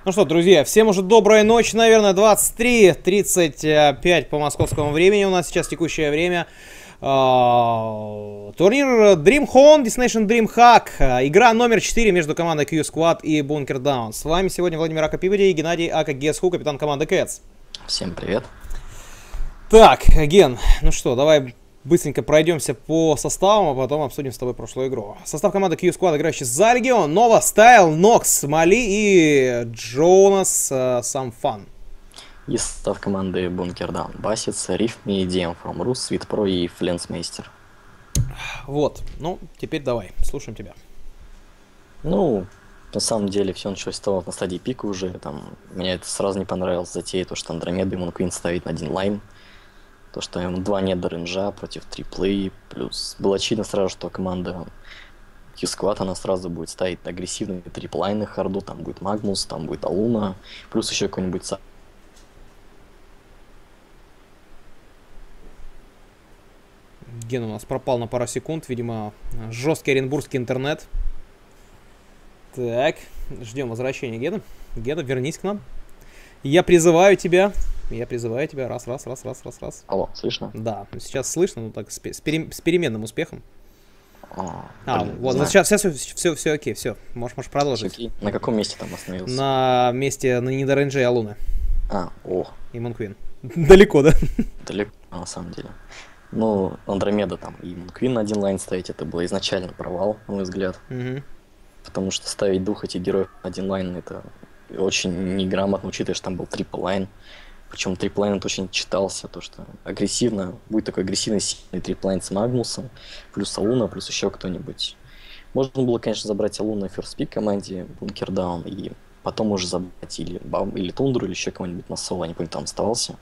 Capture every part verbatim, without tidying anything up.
Ну что, друзья, всем уже добрая ночь, наверное, двадцать три тридцать пять по московскому времени у нас сейчас текущее время. Турнир DreamHack, Destination DreamHack, игра номер четыре между командой Q-Squad и Bunker Down. С вами сегодня Владимир Акопибеди и Геннадий Ака Гесху, капитан команды Cats. Всем привет. Так, Ген, ну что, давай быстренько пройдемся по составам, а потом обсудим с тобой прошлую игру. Состав команды Q-Squad, играющий за Легион: Нова, Стайл, Нокс, Мали и Джонас э, Самфан. И состав команды Bunker Down: Басиц, Рифми, ди эм from Rus, Свитпро и Фленсмейстер. Вот, ну, теперь давай, слушаем тебя. Ну, на самом деле, все началось с того, на стадии пика уже, там, мне это сразу не понравилось, затея, то, что Андромеда и Мунквин ставить на один лайн. То, что им два неда рейнджа против триплей, плюс было очевидно сразу, что команда Q-Squad, она сразу будет ставить агрессивные триплайны харду, там будет Магнус, там будет Алуна, плюс еще какой-нибудь... Ген у нас пропал на пару секунд, видимо, жесткий оренбургский интернет. Так, ждем возвращения Гена. Гена, вернись к нам. Я призываю тебя. Я призываю тебя. Раз, раз, раз, раз, раз, раз. Алло, слышно? Да, сейчас слышно, но так с, пере, с переменным успехом. А, а блин, вот, вот сейчас, сейчас все, все, все окей, все. Можешь, можешь продолжить. Окей. На каком месте там остановился? На месте на Нидоренджа и Алуны. А, о. И Мунквин. Далеко, да? Далеко, на самом деле. Ну, Андромеда там и Мунквин на один лайн ставить, это было изначально провал, на мой взгляд. Угу. Потому что ставить двух этих героев на один лайн, это очень неграмотно, учитывая, что там был трипл лайн. Причем трипл лайн это очень читался, то что агрессивно, будет такой агрессивный сильный трипл лайн с Магнусом, плюс Алуна, плюс еще кто-нибудь. Можно было, конечно, забрать Алуна в ферст-пик команде Bunker Down и потом уже забрать или, или Тундру, или еще кого-нибудь на соло, не помню, там оставался.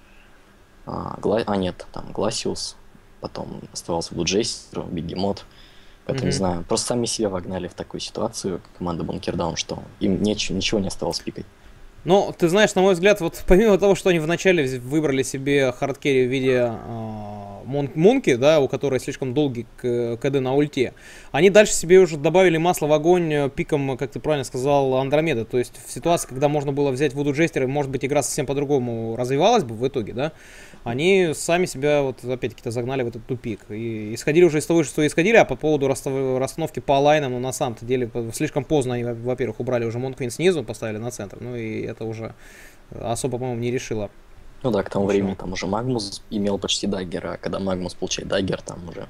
А, Гла... а нет, там Гласиус, потом оставался Блуджейстер, Бегемот. Поэтому, mm-hmm. не знаю, просто сами себя вогнали в такую ситуацию, команда Bunker Down, что им неч... ничего не оставалось пикать. Ну, ты знаешь, на мой взгляд, вот помимо того, что они вначале выбрали себе хардкерри в виде э, мун Мунки, да, у которой слишком долгий КД на ульте, они дальше себе уже добавили масло в огонь пиком, как ты правильно сказал, Андромеда. То есть в ситуации, когда можно было взять Вуду Джестера, и, может быть, игра совсем по-другому развивалась бы в итоге, да, они сами себя, вот опять-таки, загнали в этот тупик. И исходили уже из того, что исходили, а по поводу расстановки по лайнам, ну, на самом-то деле, слишком поздно они, во-первых, убрали уже Мунквин снизу, поставили на центр, ну, и это уже особо, по-моему, не решило. Ну да, к тому Почему? времени там уже Магнус имел почти даггер, а когда Магнус получает даггер, там уже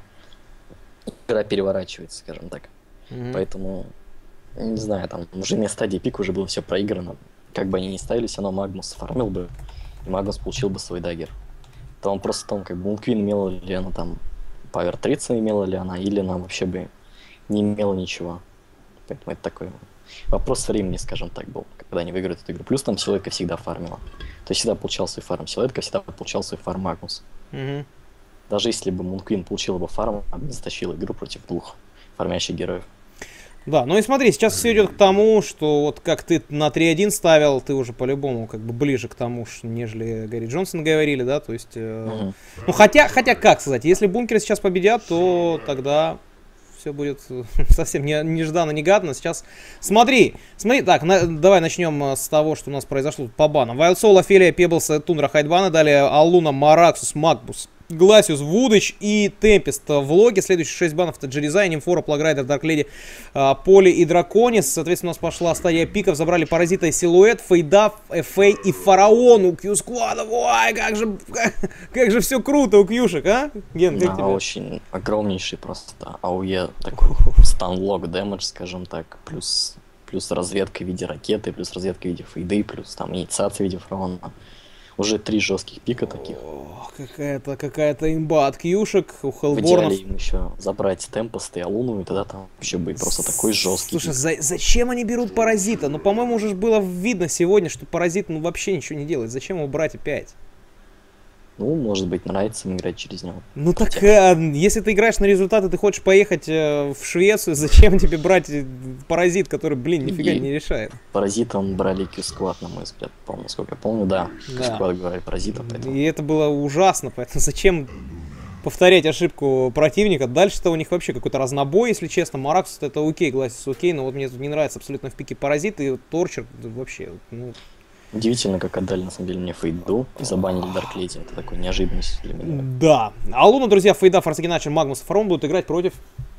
игра переворачивается, скажем так. Mm-hmm. Поэтому, не знаю, там уже на стадии пика уже было все проиграно. Как бы они ни ставили, все равно Магнус фармил бы, и Магнус получил бы свой даггер. То он просто там, как бы, Мунквин имела ли она там, Павер тридцать имела ли она, или она вообще бы не имела ничего. Поэтому это такой вопрос времени, скажем так, был, когда они выиграют эту игру. Плюс там силуэтка всегда фармила. То есть всегда получал свой фарм силуэтка, всегда получал свой фарм Магнус. Mm-hmm. Даже если бы Мунквин получила бы фарм, она бы затащила игру против двух фармящих героев. Да, ну и смотри, сейчас все идет к тому, что вот как ты на три один ставил, ты уже по-любому как бы ближе к тому, нежели Гарри Джонсон говорили, да, то есть... Э, mm-hmm. Ну хотя, хотя как сказать, если бункеры сейчас победят, то тогда... все будет совсем не, нежданно-негаданно. Сейчас смотри, смотри, так, на, давай начнем с того, что у нас произошло по банам. Wild Soul, Офелия, Пеблс, Тундра, Хайдбана, далее Алуна, Мараксус, Макбус, Гласиус, Вудыч и Темпест в логе. Следующие шесть банов — это Джеризай, Нимфора, Плаграйдер, Даркледи, Поли и Драконис. Соответственно, у нас пошла стадия пиков. Забрали Паразита и Силуэт, Фейда, Эфей и Фараон у Q-Squad. Ой, как же, как, как же все круто у Кьюшек, а? Ген, как да, тебе? Очень огромнейший просто АОЕ, такой стан-лог дэмэдж, скажем так, плюс, плюс разведка в виде ракеты, плюс разведка в виде фейды, плюс там инициация в виде фараона. Уже три жестких пика таких. О, какая-то какая-то имба от Кьюшек, у В Хеллборнов. идеале им еще забрать Темпест и Алуну, и тогда там вообще будет просто такой жесткий. Слушай, за зачем они берут Паразита? Ну, по-моему, уже было видно сегодня, что Паразит ну вообще ничего не делает. Зачем его брать опять? Ну, может быть, нравится им играть через него. Ну так, а, если ты играешь на результаты, ты хочешь поехать э, в Швецию, зачем тебе брать Паразит, который, блин, нифига и не решает? Паразитом брали Q-Squad, на мой взгляд, помню, насколько я помню, да. да. Q-Squad говорит Паразита, поэтому... И это было ужасно, поэтому зачем повторять ошибку противника. Дальше-то у них вообще какой-то разнобой, если честно. Маракс это окей, Гласис окей, но вот мне тут не нравится абсолютно в пике Паразит и Торчер вообще, ну... Удивительно, как отдали, на самом деле, мне Фейду и забанили Дарк Леди. Это такой неожиданность для меня. Да. А Луна, друзья, Фейда, Форсагеначи, Магнус и Фарон будут играть против...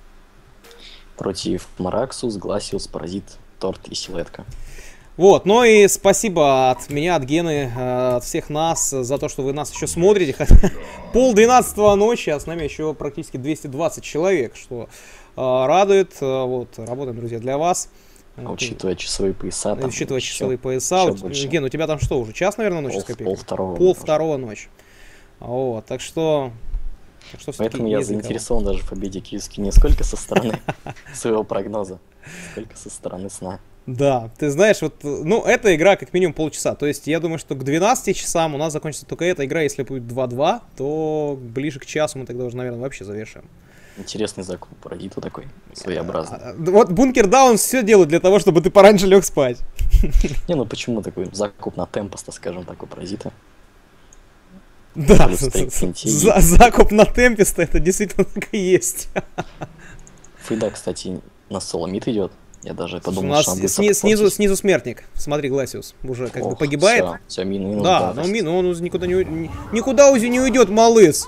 Против Мараксус, Гласиус, Паразит, Торт и Силуэтка. Вот, ну и спасибо от меня, от Гены, от всех нас за то, что вы нас еще смотрите. Пол двенадцатого ночи, а с нами еще практически двести двадцать человек, что радует. Вот, работаем, друзья, для вас. А учитывая часовые пояса, там учитывая еще, часовые пояса, еще вот, больше. Ген, у тебя там что уже? Час, наверное, ночи пол, с копейкой? Пол второго. Пол второго ночи. Вот, так что... Так что поэтому я заинтересован даже в победе Кьюски не сколько со стороны своего прогноза, сколько со стороны сна. Да, ты знаешь, вот, ну, эта игра как минимум полчаса. То есть я думаю, что к двенадцати часам у нас закончится только эта игра. Если будет два-два, то ближе к часу мы тогда уже, наверное, вообще завершим. Интересный закуп Паразиту такой, своеобразный. Вот Бункер Даун все делает для того, чтобы ты пораньше лег спать. Не, ну почему такой закуп на темпоста, скажем так, у Паразита? Да, закуп на темпеста, это действительно так и есть. Фейда, кстати, на соло-мид идет. Я даже подумал, у нас что он сни снизу, снизу смертник. Смотри, Гласиус уже как Ох, бы погибает. Все, все, мин, минус, да, да, но мин, он никуда не, ни, никуда уже не уйдет, малыс.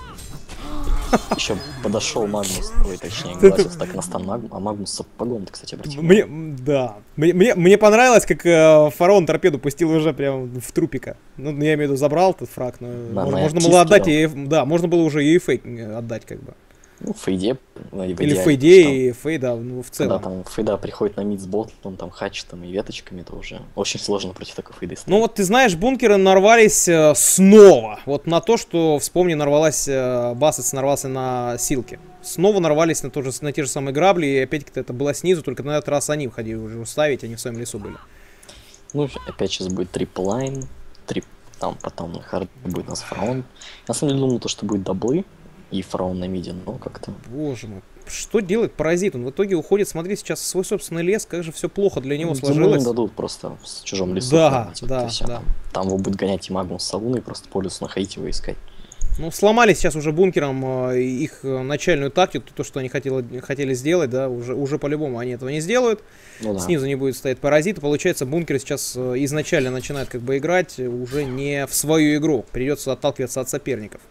Еще подошел Магнус, ой, точнее, Гласиус так на стан Магнус, а Магнус с сапогом, ты, кстати, обратил. Мне, да, мне, мне, мне понравилось, как э, Фараон торпеду пустил уже прям в трупика. Ну, я имею в виду, забрал этот фраг, но да, можно, можно было отдать, и, да, можно было уже и фейк отдать, как бы. Ну, в Фейде. Ну, или в Фейде, и Фейда, ну, в целом. Когда там Фейда приходит на мид с ботом, там, хачетом и веточками, то уже очень сложно против такой Фейды стоять. Ну, вот ты знаешь, бункеры нарвались э, снова. Вот на то, что, вспомни, нарвалась, э, Бассетс нарвался на Силки. Снова нарвались на, то же, на те же самые грабли, и опять-таки это было снизу, только на этот раз они входили уже ставить, они в своем лесу были. Ну, опять сейчас будет трипл лайн, трип, там потом на хард будет у нас Фараон. На самом деле, думал, то, что будет даблы. И Фараон на миде, но как-то... Боже мой, что делает Паразит? Он в итоге уходит, смотри, сейчас в свой собственный лес, как же все плохо для него Зиму сложилось. не дадут просто в чужом лесу. Да, ходить, да, вот да. Там, там его будет гонять и Магнус с Луной, просто по лесу находить его и искать. Ну, сломали сейчас уже бункером э, их начальную тактику, то, что они хотели, хотели сделать, да, уже, уже по-любому они этого не сделают. Ну, да. Снизу не будет стоять Паразит, и получается, бункер сейчас э, изначально начинает как бы играть уже не в свою игру, придется отталкиваться от соперников.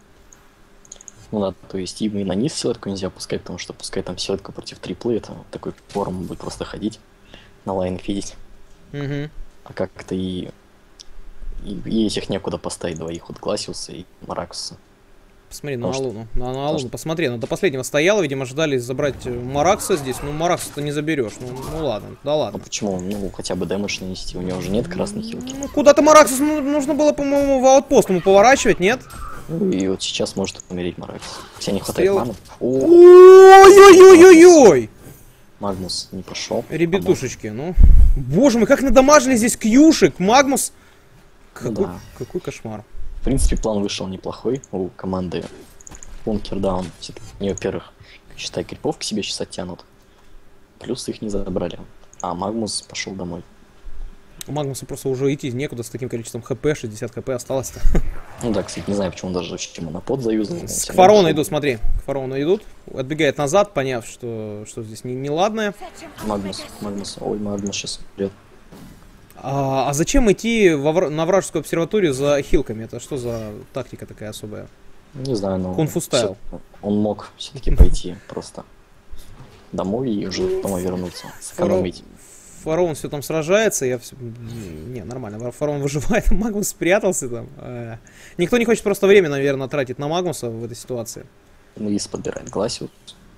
Ну да, то есть им и на низ силотку нельзя пускать, потому что пускай там силотку против триплы, это вот такой форм будет просто ходить, на лайн фидить. Угу. А как-то и, и, и этих некуда поставить двоих, вот Гласиуса и Мараксуса. Посмотри на Алуну, на, на Алуну, посмотри, она до последнего стояла, видимо, ждали забрать Маракса здесь, ну Маракса-то не заберешь, ну, ну ладно, да ладно. А почему? Ну, хотя бы дэмэдж нанести, у него уже нет красной хилки. Ну, куда-то Мараксу нужно было, по-моему, в аутпост ему поворачивать, нет? Ну, и вот сейчас может умереть Маракс. Хотя не хватает маны. Ой-ой-ой-ой-ой! Магнус не пошел. Ребятушечки, ну... Боже мой, как надамажили здесь кьюшек! Магнус... Какой, да. Какой кошмар. В принципе, план вышел неплохой у команды Бункер Даун. Все-таки, во-первых, считай, крипов к себе сейчас оттянут. Плюс их не забрали. А Магнус пошел домой. У Магнуса просто уже идти некуда с таким количеством хп, шестьдесят хп осталось-то. Ну да, кстати, не знаю, почему он даже почему на под заюзал. К Фараону идут, смотри, к Фараону идут. Отбегает назад, поняв, что, что здесь не, неладное. Магнус, Магнус, ой, Магнус сейчас придет. А, а зачем идти во, на вражескую обсерваторию за хилками? Это что за тактика такая особая? Не знаю, но... Кунг-фу стайл. Он мог все-таки пойти просто домой и уже домой вернуться. Сэкономить. Фараон все там сражается, я все... Не, нормально, Фараон выживает, Магнус спрятался там. А, никто не хочет просто время, наверное, тратить на Магнуса в этой ситуации. Ну, Лис подбирает Гласиус.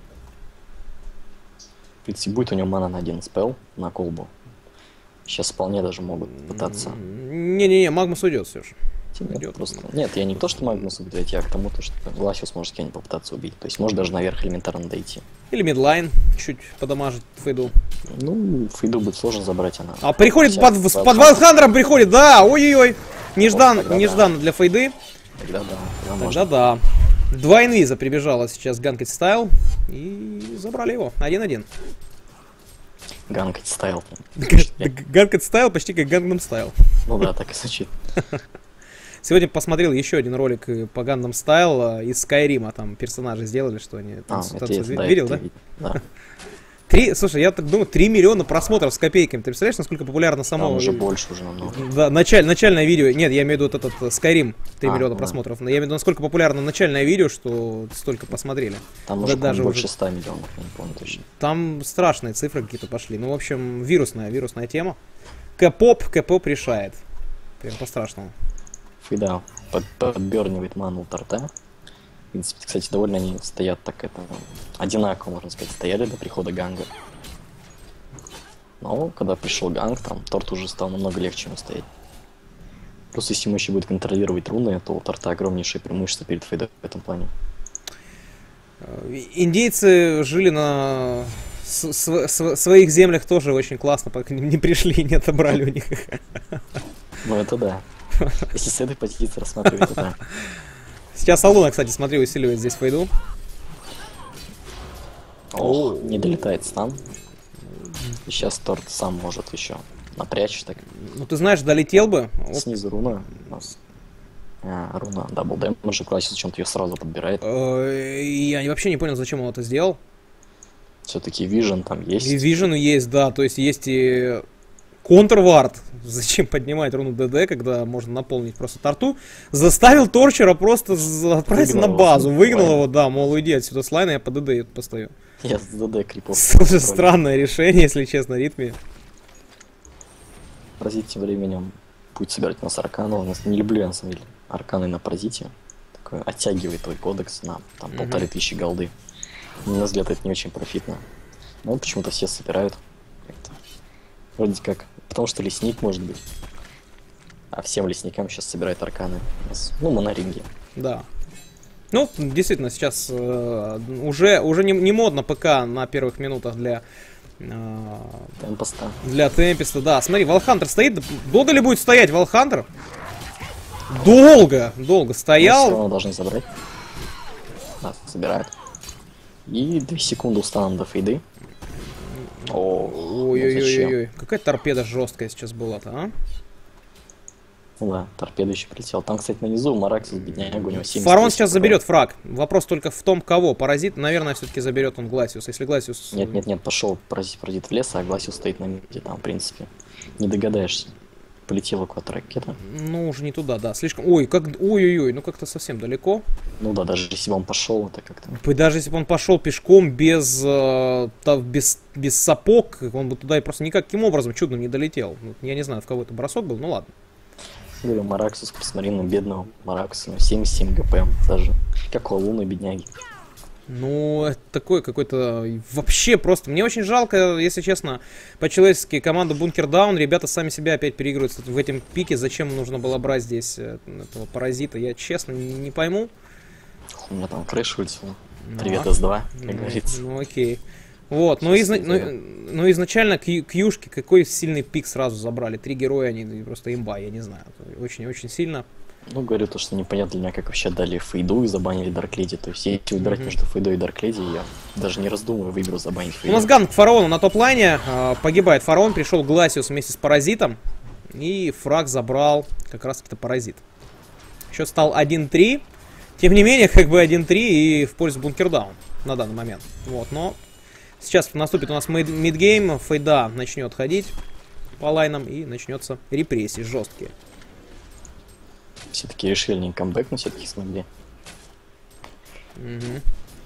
В принципе, будет у него мана на один спел, на колбу. Сейчас вполне даже могут пытаться. Не-не-не, Магнус уйдет все же. Нет, просто... Нет, я не то, что Магнус убьет, я к тому, то, что Гласиус может кого-нибудь попытаться убить. То есть может даже наверх элементарно дойти. Или мидлайн чуть подамажить Фейду. Ну, Фейду будет сложно забрать, она. А приходит под, под, под Валхандром приходит, да, ой-ой-ой. Неждан, вот, нежданно да. Для Фейды. Тогда да. Тогда, тогда да. Два инвиза прибежала сейчас Ганкет Стайл. И забрали его. один-один. Ганкет Стайл. Ганкет Стайл почти как Гангнам Стайл. Ну да, так и звучит. Сегодня посмотрел еще один ролик по Gangnam Style из Skyrim, там персонажи сделали, что они... А, танцу, это танцу, я, да, видел, это да? да? Три, слушай, я так думаю, три миллиона просмотров с копейками. Ты представляешь, насколько популярно само... Там уже больше уже намного. Да, началь, начальное видео. Нет, я имею в виду вот этот Skyrim, три а, миллиона да. просмотров. Но я имею в виду, насколько популярно начальное видео, что столько посмотрели. Там да, уже даже больше уже... ста миллионов, я не помню точно. Там страшные цифры какие-то пошли. Ну, в общем, вирусная, вирусная тема. Кэ-поп, Кэ-поп решает. Прям по-страшному. Фейда под, подбернивает ману торта. В принципе, кстати, довольно они стоят так это одинаково, можно сказать, стояли до прихода ганга. Но когда пришел ганг, там торт уже стал намного легче ему стоять. Просто если ему еще будет контролировать руны, то у торта огромнейшее преимущество перед Фейдой в этом плане. Индейцы жили на с с с своих землях тоже очень классно, пока к ним не пришли и не отобрали у них. Ну это да. Если с этой позиции рассматривать, то да. Сейчас Алуна, кстати, смотри, усиливает здесь Фейду. О, не долетает стан. И сейчас торт сам может еще напрячь так. Ну ты знаешь, долетел бы. Снизу руна у нас. А, руна, дабл дэмэдж, классик зачем-то ее сразу подбирает. Я вообще не понял, зачем он это сделал. Все-таки вижен там есть. И вижен есть, да, то есть есть и контрвард. Зачем поднимать руну ДД, когда можно наполнить просто торту? Заставил Торчера просто отправиться на базу. Его выгнал его, да, мол, уйди отсюда с лайна, я по ДД постою. Я с ДД крипов. Слушай, странное решение, если честно, ритме. Паразит тем временем будет собирать нас аркану. Я не люблю, на самом деле, арканы на паразите. Такое оттягивает твой кодекс на там mm-hmm. полторы тысячи голды. На мой взгляд, это не очень профитно. Но почему-то все собирают. Как-то. Вроде как. Потому что лесник может быть. А всем лесникам сейчас собирают арканы. Ну, моноринги. Да. Ну, действительно, сейчас э, уже, уже не, не модно ПК на первых минутах для... Э, Темпеста. Для Темпеста, да. Смотри, Валхантер стоит. Долго ли будет стоять Валхантер? Долго, долго стоял. Все равно должны забрать. Да, собирают. И две секунды устаном до фейды. Ой-ой-ой-ой. Какая торпеда жесткая сейчас была-то, а? Да, торпеда еще прилетела. Там, кстати, на низу Мараксус, бедняга, у него семьдесят. Фарон сейчас заберет фраг. Вопрос только в том, кого. Паразит, наверное, все-таки заберет он Гласиус. Если Гласиус... Нет, нет, нет, пошел паразит, паразит в лес, а Гласиус стоит на миде. Там, в принципе, не догадаешься. Полетела куда-то ракета. Ну, уже не туда, да. Слишком... Ой, как... Ой-ой-ой, ну как-то совсем далеко. Ну да, даже если бы он пошел, это как-то... Даже если бы он пошел пешком без, э, без, без сапог, он бы туда и просто никаким образом чудом не долетел. Я не знаю, в кого это бросок был, ну ладно. Говорю, Мараксус, посмотри на бедного Мараксуса, семьдесят семь ГП даже. Как у Луны, бедняги. Ну, это такой какой-то... Вообще просто... Мне очень жалко, если честно, по-человечески команду Бункер Даун. Ребята сами себя опять переигрывают в этом пике. Зачем нужно было брать здесь этого паразита, я честно не, не пойму. У меня там крыш вылетел. Привет, эс два, как ну, говорится. Ну, окей. Вот, но, изна... ну, но изначально кьюшки какой сильный пик сразу забрали. Три героя, они просто имба, я не знаю. Очень-очень сильно. Ну, говорю то, что непонятно для меня, как вообще дали Фейду и забанили Даркледи. То есть, если выбирать mm-hmm. между Фейдой и Даркледи, я даже не раздумываю, выберу забанить Фейду. У нас ганг Фараона на топ-лайне. Э, погибает Фараон, пришел Гласиус вместе с Паразитом. И фраг забрал как раз-таки Паразит. Счет стал один-три. Тем не менее, как бы один-три и в пользу Бункердаун на данный момент. Вот, но сейчас наступит у нас мидгейм. Фейда начнет ходить по лайнам и начнется репрессии жесткие. Все-таки решили не камбэк, но все-таки смогли. Угу.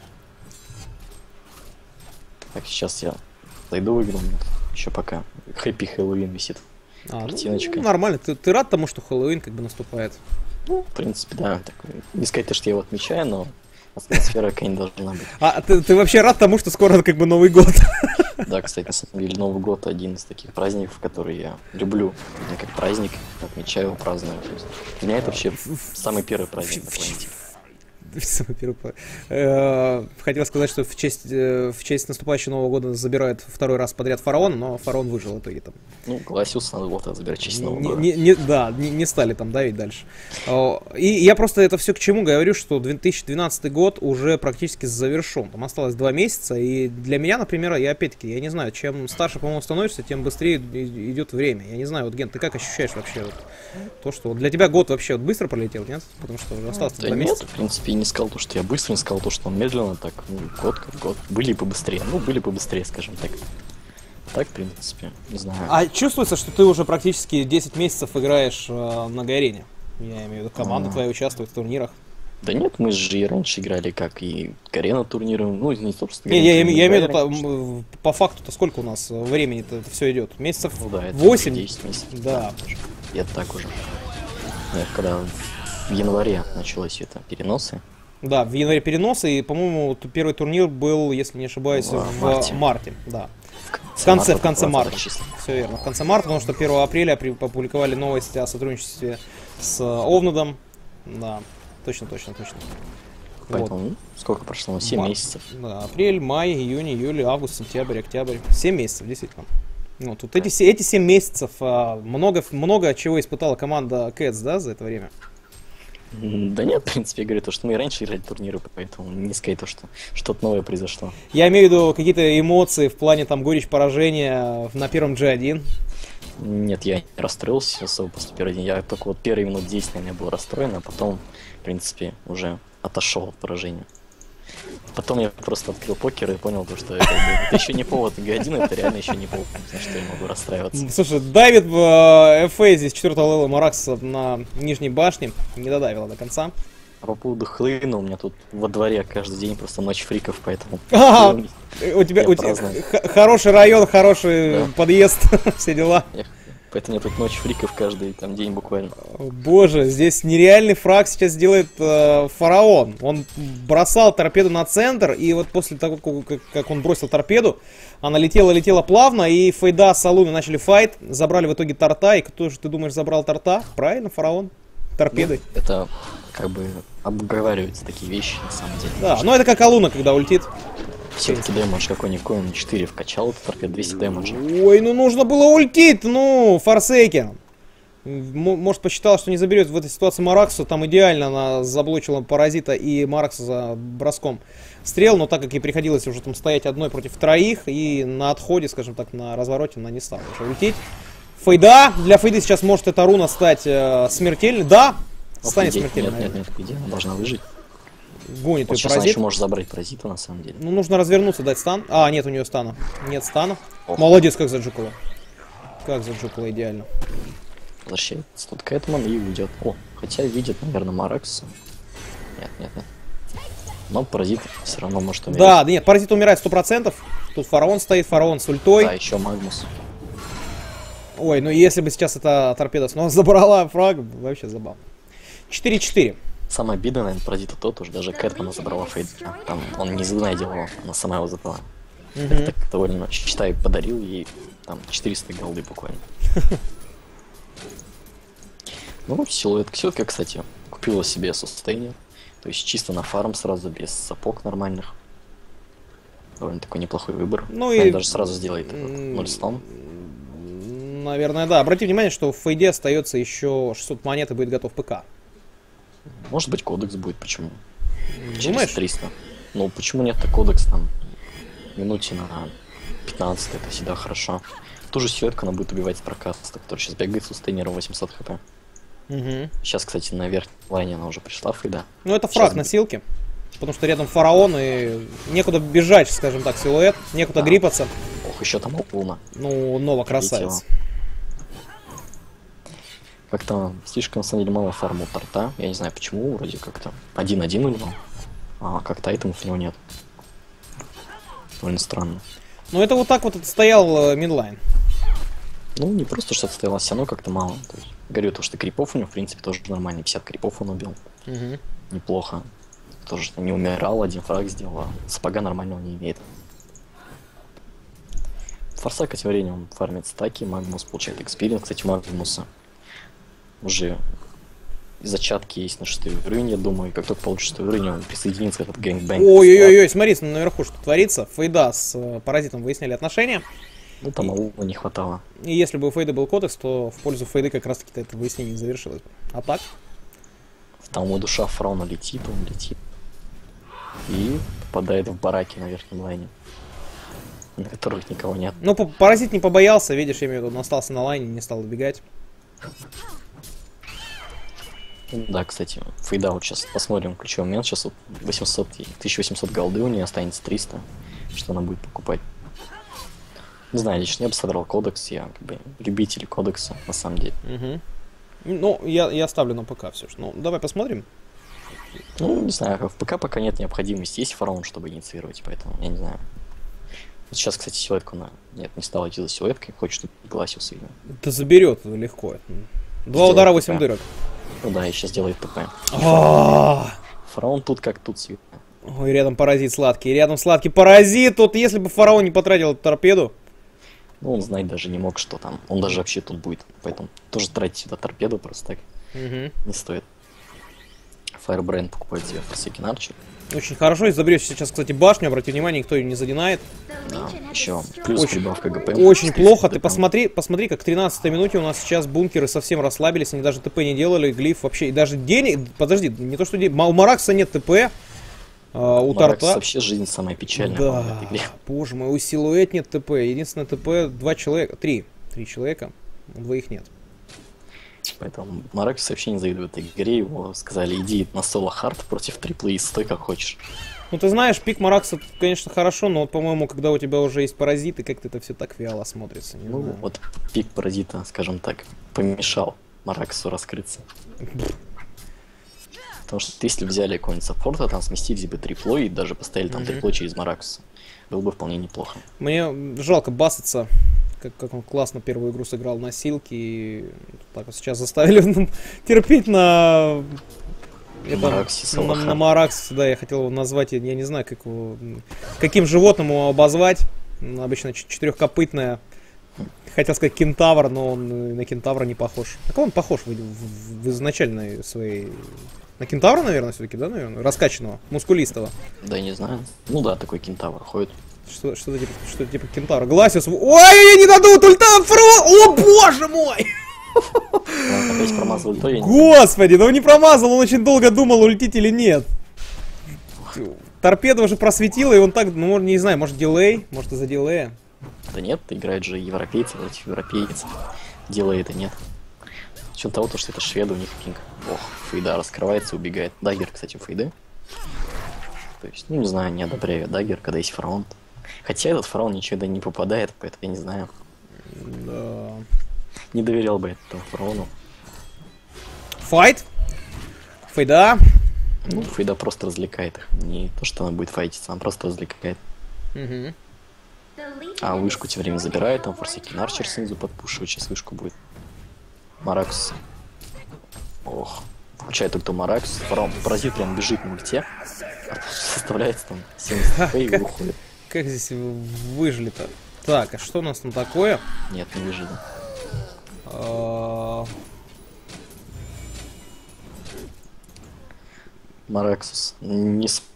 Так, сейчас я зайду в игру. Еще пока Хэппи Хэллоуин висит. А, ну, нормально. Ты, ты рад тому, что Хэллоуин как бы наступает? Ну, в принципе, да. Такой. Не сказать, что я его отмечаю, но атмосфера какая не должна быть. А ты, ты вообще рад тому, что скоро как бы Новый год? Да, кстати, на самом деле Новый год один из таких праздников, которые я люблю. Я как праздник отмечаю, праздную. Для меня это вообще самый первый праздник на планете. Хотел сказать, что в честь, в честь наступающего Нового года забирают второй раз подряд фараона, но фараон выжил в итоге там. Ну, согласился, надо было тогда забирать честь Нового года. Не, не, да, не, не стали там давить дальше. И я просто это все к чему говорю, что две тысячи двенадцатый год уже практически завершен. Там осталось два месяца, и для меня, например, я опять-таки, я не знаю, чем старше, по-моему, становишься, тем быстрее идет время. Я не знаю, вот, Ген, ты как ощущаешь вообще вот, то, что вот для тебя год вообще вот быстро пролетел, нет? Потому что уже осталось да два нет, месяца. В принципе, и не сказал то, что я быстро, не сказал то, что он медленно, так, ну, год как год. Были побыстрее, ну, были побыстрее, скажем так. Так, в принципе, не знаю. А чувствуется, что ты уже практически десять месяцев играешь э, на Гарене? Я имею в виду, команда а... твоя участвует в турнирах. Да нет, мы же и раньше играли, как и Гарена турниры, ну, не собственно. Не, я, я, я имею в виду, по факту-то сколько у нас времени-то это все идет? Месяцев ну, да, восемь? десять месяцев. Да. И это так уже. Нет, когда в январе началось это, переносы. Да, в январе переносы, и, по-моему, первый турнир был, если не ошибаюсь, в, в марте. марте, да. В конце, в конце марта. Все верно, в конце марта, потому что первого апреля опубликовали новости о сотрудничестве с Овнудом. Да, точно, точно, точно. Поэтому вот. Сколько прошло? семь Мар... месяцев. Да, апрель, май, июнь, июль, август, сентябрь, октябрь. семь месяцев, действительно. Ну, тут эти, эти семь месяцев а, много, много чего испытала команда Cats, да, за это время? Да нет, в принципе, я говорю то, что мы и раньше играли турниры, поэтому не сказать то, что что-то новое произошло. Я имею в виду какие-то эмоции в плане там горечь поражения на первом джи один. Нет, я не расстроился особо после первого дня. Я только вот первые минут десять, наверное, был расстроен, а потом, в принципе, уже отошел от поражения. Потом я просто открыл покер и понял, что это, это еще не повод джи один, это реально еще не повод, за что я могу расстраиваться. Слушай, давит в э, эф эй здесь четвертого левела Маракса на нижней башне, не додавила до конца. А по поводу хлына, у меня тут во дворе каждый день просто ночь фриков, поэтому... Ага, у тебя, у тебя хороший район, хороший да. подъезд, все дела. Я... Поэтому у меня тут ночь фриков каждый там день буквально. Боже, здесь нереальный фраг сейчас делает э, фараон. Он бросал торпеду на центр, и вот после того, как, как он бросил торпеду, она летела-летела плавно, и Фейда с Алуной начали файт, забрали в итоге торта, и кто же, ты думаешь, забрал торта? Правильно, фараон. Торпедой. Ну, это как бы обговариваются такие вещи, на самом деле. Да, но это как Алуна, когда ультит. Все-таки дэмэдж какой-никакой, он четыре вкачал, это торпед двести дэмэджа. Ой, ну нужно было ультить, ну, Форсейкен. Может, посчитал, что не заберет в этой ситуации Мараксу, там идеально она заблочила Паразита и Маракса за броском стрел, но так как ей приходилось уже там стоять одной против троих, и на отходе, скажем так, на развороте она не стала уже ультить. Фейда, для Фейды сейчас может эта руна стать э, смертельной, да, но станет идее, смертельной. Нет, нет, нет, по идее, она должна выжить. Гонит вот ее Паразит. Еще можешь забрать Паразита, на самом деле. Ну, нужно развернуться, дать стан. А, нет у нее стана. Нет стана. Ох. Молодец, как заджукала. Как заджукала, идеально. Возвращается тут Кэтман и уйдет. О, хотя видит, наверное, Маракса. Нет, нет, нет. Но Паразит все равно может умереть. Да, да нет, Паразит умирает сто процентов. Тут Фараон стоит, Фараон с ультой. Да, еще Магнус. Ой, ну если бы сейчас эта торпеда снова забрала фраг, вообще забавно. четыре четыре. Самое обидное, наверное, Паразита то, что даже Кэтмана забрала Фейд. Там он не знайдел его, она сама его забрала. Mm-hmm. Это так довольно, считай, подарил ей там четыреста голды буквально. Ну, силуэтка. Силуэтка, кстати, купила себе сустейнер. То есть чисто на фарм сразу, без сапог нормальных. Довольно такой неплохой выбор. Ну и даже сразу сделает ноль стан. Наверное, да. Обрати внимание, что в Фейде остается еще шестьсот монет и будет готов ПК. Может быть, кодекс будет, почему? Думаешь? Через триста. Ну, почему нет-то кодекс там? Минуте на пятнадцать, это всегда хорошо. Ту же силуэтку она будет убивать с прокаста, который сейчас бегает с сустейнером восемьсот хп. Угу. Сейчас, кстати, на верхней лайне она уже пришла, Фейда. Ну, это фраг сейчас... носилки. Потому что рядом Фараон и некуда бежать, скажем так, силуэт. Некуда да. грипаться. Ох, еще там Луна. Ну, Нова красавица. Как-то слишком, на самом деле, мало фарму торта. Я не знаю почему, вроде как-то один-один у него. А как-то айтемов у него нет. Довольно странно. Ну это вот так вот отстоял э, мидлайн. Ну, не просто что отстоял, а все равно как-то мало. То есть, говорю, то, что крипов у него, в принципе, тоже нормально. пятьдесят крипов он убил. Угу. Неплохо. Тоже не умирал, один фраг сделал, а сапога нормального не имеет. Форсака тем временем фармит стаки, Магнус получает экспириенс. Кстати, Магнуса уже зачатки есть на шестой уровень, я думаю, как только получит шестой уровень, он присоединится к этот гэнгбэнг. Ой-ой-ой, смотри, наверху что творится. Фейда с э, Паразитом выясняли отношения. Ну, там аула не хватало. И если бы у Фейда был кодекс, то в пользу Фейды как раз таки это выяснение завершилось. А так? Там у душа фараона летит, он летит. И попадает в бараки на верхнем лайне, на которых никого нет. Ну, Паразит не побоялся, видишь, я имею в виду, он остался на лайне, не стал убегать. Да, кстати, Фейда вот сейчас посмотрим ключевой момент. Сейчас вот восемьсот, тысяча восемьсот голды, у нее останется триста. Что она будет покупать? Не знаю, лично я бы содрал кодекс, я как бы любитель кодекса, на самом деле. Угу. Ну, я, я ставлю на ПК все же. Ну, давай посмотрим. Ну, не знаю, в ПК пока нет необходимости. Есть фараон, чтобы инициировать, поэтому я не знаю. Вот сейчас, кстати, силуэтку на... Нет, не стала идти за силуэткой, хочет, чтобы гласился именно. Это заберет легко. Два удара, восемь дырок. Ну да, и сейчас делает ТП. А-а-а! Фараон тут как тут сильно. Ой, рядом Паразит сладкий, рядом сладкий Паразит. Вот если бы фараон не потратил эту торпеду. Ну, он знать даже не мог, что там. Он даже вообще тут будет. Поэтому тоже тратить сюда торпеду просто так угу. не стоит. Firebrand покупает себе Forsaken Archer. Очень хорошо, изобрел сейчас, кстати, башню, обрати внимание, никто ее не задинает. Да, еще плюс очень, прибавка ГП. Очень плохо, ты посмотри, посмотри, как к тринадцатой минуте у нас сейчас бункеры совсем расслабились, они даже ТП не делали, глиф вообще, и даже денег, подожди, не то что денег, у Маракса нет ТП, а, у Маракс Тарта... вообще жизнь самая печальная. Да, боже мой, у Силуэт нет ТП, единственное ТП два человека, три, три человека, у двоих нет. Поэтому Маракс вообще не завидует этой игре, его сказали, иди на соло хард против триплы и стой как хочешь. Ну ты знаешь, пик Маракса, конечно, хорошо, но, по-моему, когда у тебя уже есть паразиты, как-то это все так вяло смотрится. Не ну, знаю. вот пик паразита, скажем так, помешал Мараксу раскрыться. Потому что если взяли какого-нибудь саппорта, там сместились бы триплой и даже поставили там трипло через Маракса, было бы вполне неплохо. Мне жалко басаться. Как, как он классно первую игру сыграл на силке, и так вот сейчас заставили ну, терпеть на... Мараксе, на, на Мараксе, да, я хотел его назвать, я, я не знаю, как его, каким животным его обозвать, обычно четырехкопытное, хотел сказать кентавр, но он на кентавра не похож. На кого он похож в, в, в изначальной своей... На кентавра, наверное, все-таки, да, наверное, раскачанного, мускулистого. Да, не знаю, ну да, такой кентавр ходит. Что, что-то типа, что-то типа кентавра. Гласиус. Ой, я не дадут ульта фро! О, боже мой! Он опять промазал ультой. Господи, ну не промазал, он очень долго думал, ультить или нет. Торпеда уже просветила, и он так, ну, не знаю, может дилей, может из-за дилея. Да нет, играют же европейцы против европейцев. Дилей это нет. С учетом того, что это шведы, у них кинг. Ох, Фейда раскрывается, убегает. Даггер, кстати, у Фейды. То есть, ну не знаю, не одобряю Даггер, когда есть фараон. Хотя этот фараон ничего да не попадает, поэтому я не знаю. Да. Не доверял бы этому фараону. Файт? Фейда? Ну, Фейда просто развлекает их. Не то, что она будет файтиться, она просто развлекает. Угу. А вышку тем временем забирает, там Forsaken Archer снизу подпушивает, сейчас вышку будет. Маракс. Ох. Получает только Маракс. Фараон паразит прям бежит на ульте. Составляется там семьдесят хп и уходит. Как здесь выжили-то? Так, а что у нас там такое? Нет, не выжили. А... Мараксус не с...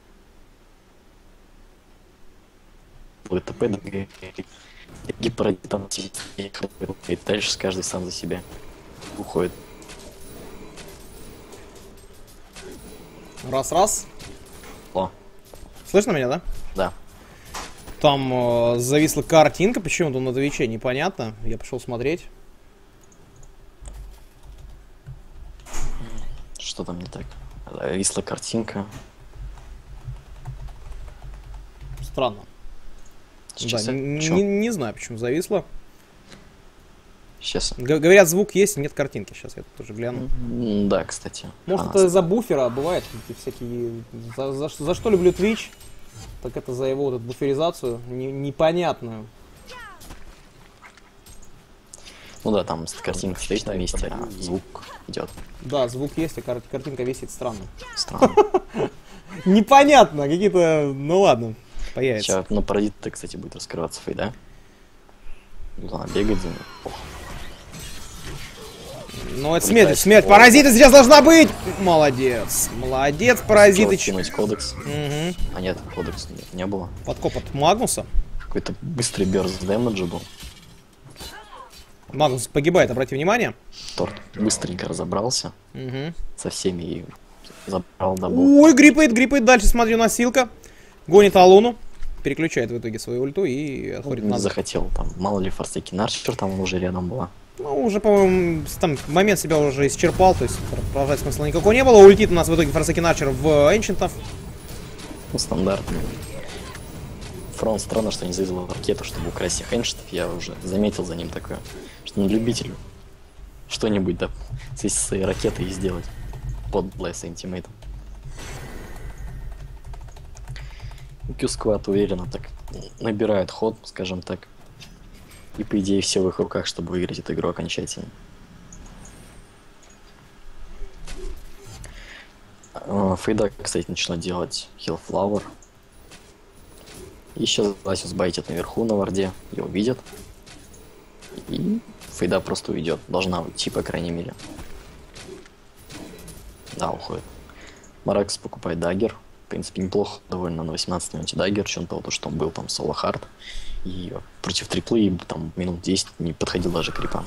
ТП, гипародит там и дальше каждый сам за себя уходит. Раз-раз. О. Слышно меня, да? Да. Там э, зависла картинка, почему-то на Твиче, непонятно. Я пошел смотреть. Что там не так? Зависла картинка. Странно. Сейчас да, я... не, не знаю, почему зависла. Сейчас. Г говорят, звук есть, нет картинки. Сейчас я тоже гляну. Mm, да, кстати. Может, а, это из-за буфера, бывает какие-то всякие... За, за, за что люблю Twitch, так это за его вот эту буферизацию не, непонятную. Ну да, там картинка стоит на месте, а звук идет. Да, звук есть, а кар картинка висит странно. Странно. Непонятно, какие-то... Ну ладно, появится. Сейчас, ну, паразит-то, кстати, будет раскрываться Фейда. Она бегает за ним. Ну, это смерть, смерть. Паразиты сейчас должна быть! Молодец. Молодец, паразиты. Кинуть кодекс. Угу. А нет, кодекс нет, не было. Подкоп от Магнуса. Какой-то быстрый бёрст дэмэджа был. Магнус погибает, обрати внимание. Торт быстренько разобрался. Угу. Со всеми и забрал добу. Ой, гриппает, гриппает. Дальше, смотрю, носилка. Гонит Алуну. Переключает в итоге свою ульту и отходит ну, назад. захотел там. Мало ли Forsaken Archer там уже рядом была. Ну, уже, по-моему, там момент себя уже исчерпал, то есть продолжать смысла никакого не было. Ультит у нас в итоге Forsaken Archer в Энчентов. Ну, стандартный. Фронт странно, что не завязал ракету, чтобы украсть всех Энчентов. Я уже заметил за ним такое, что на любителю что-нибудь, да, с своей ракетой и сделать под своим тиммейтом. Q-Squad уверенно так набирает ход, скажем так. И по идее все в их руках, чтобы выиграть эту игру окончательно. Фейда, кстати, начала делать Hellflower. И сейчас Ласиус байтит наверху на варде, его видят. И Фейда просто уйдет. Должна уйти, по крайней мере. Да, уходит. Маракс покупает даггер. В принципе, неплохо довольно на восемнадцатой минуте даггер, чем того, что он был там соло хард. И против триплы там минут десять не подходил даже крипа.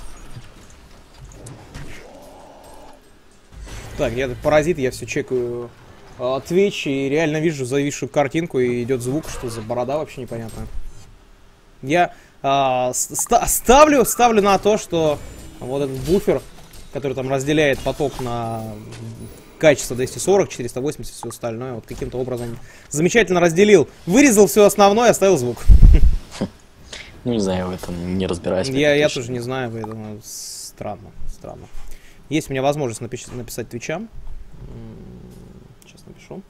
Так, я паразит, я все чекаю uh, Twitch и реально вижу зависшую картинку и идет звук, что за борода вообще непонятно. Я uh, ст ставлю, ставлю на то, что вот этот буфер, который там разделяет поток на качество двести сорок, четыреста восемьдесят, все остальное, вот каким-то образом замечательно разделил. Вырезал все основное, оставил звук. Ну, не знаю, в этом не разбираюсь. Я, я тоже не знаю, поэтому странно, странно. Есть у меня возможность напиш написать твичам. Сейчас напишу.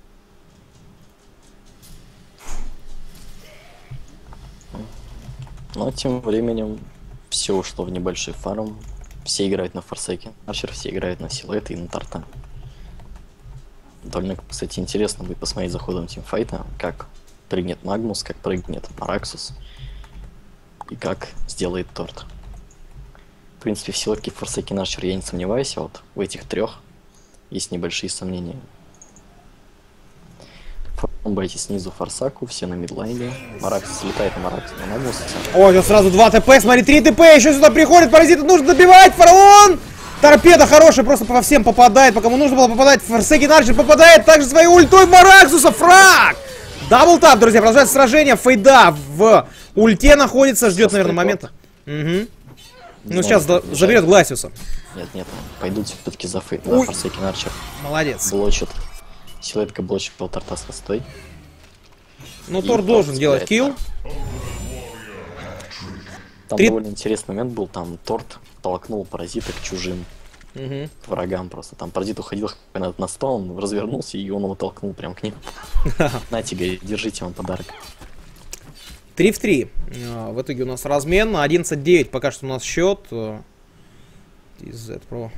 Но тем временем все ушло в небольшой фарм. Все играют на Forsaken Archer, все играют на Силуэты и на Торта. Довольно, кстати, интересно будет посмотреть за ходом тимфайта, как прыгнет Магнус, как прыгнет Мараксус и как сделает Торт. В принципе, в силовке Forsaken Archer я не сомневаюсь, а вот в этих трех есть небольшие сомнения. Байте снизу Форсаку, все на мидлайне. Мараксус летает на Мараксус, на Магнуса. Ой, сейчас сразу два ТП, смотри, три ТП, еще сюда приходит, паразиты нужно добивать, фараон! Торпеда хорошая, просто по всем попадает, по кому нужно было попадать. Forsaken Archer попадает также своей ультой в Мараксуса, фраг! Даблтап, друзья, продолжается сражение, Фейда в ульте находится, ждет, наверное, момента. Угу. Ну, сейчас заберет Гласиуса. Нет, нет, пойдут все-таки за Фейда, да, Forsaken Archer. Молодец. Блочит. Силуэтка блочит пол торта с хостой. Ну, Тор должен делать килл. Там Три... довольно интересный момент был, там Торт толкнул паразита к чужим угу. врагам просто. Там паразит уходил на, на спаун, развернулся, и он его толкнул прям к ним. Нате, говорит, держите вам подарок. три в три. В итоге у нас размен. одиннадцать девять пока что у нас счет. Из этого...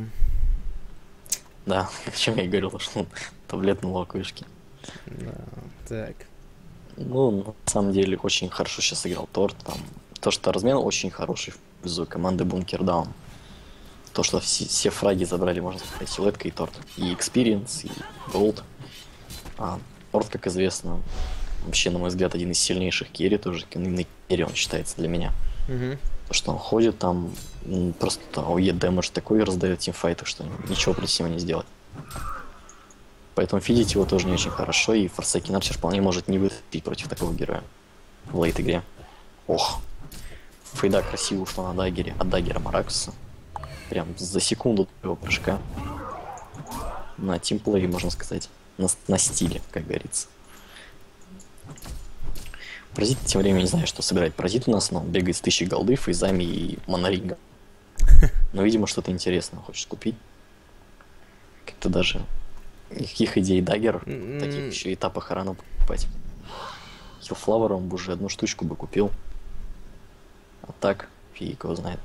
Да, о чем я и говорил, что он таблетнул лакушки. Да, так. Ну, на самом деле, очень хорошо сейчас играл Торт. Там, то, что размен очень хороший в пользу команды Бункер Даун. То, что все, все фраги забрали, можно сказать, Силуэтка и Торт. И Experience, и Gold. А Торт, как известно, вообще, на мой взгляд, один из сильнейших керри, тоже именно керри он считается для меня. Угу. То, что он ходит там, просто АОЕ дэмэдж такой раздает тимфайтах, что ничего против него не сделать. Поэтому фидить его тоже не очень хорошо, и Forsaken Archer вполне может не выйти против такого героя в лейт игре. Ох, Фейда красиво ушла на даггере, от даггера Мараксуса. Прям за секунду до его прыжка. На тимплее, можно сказать, на, на стиле, как говорится. Паразит тем временем не знаю, что собирает паразит у нас, но он бегает с тысячей голды, фейзами и монорингом. Но, видимо, что-то интересное хочет купить. Как-то даже никаких идей даггер, в таких еще этапах рано покупать. Hellflower он бы уже одну штучку бы купил. А так, фиг его знает.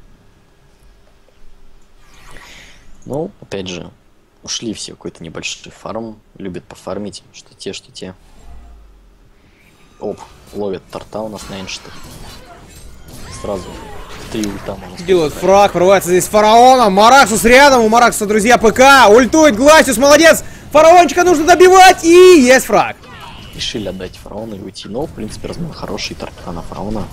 Ну, опять же, ушли все в какой-то небольшой фарм, любят пофармить, что те, что те. Оп, ловят торта у нас на эншитах. Сразу Три ульта, можно делает фраг, врывается здесь фараона. Мараксус рядом, у Мараксуса, друзья, ПК. Ультует Гласиус, молодец. Фараончика нужно добивать, и есть фраг. Решили отдать фараона и уйти. Но, в принципе, размен хороший, тарка на фараона.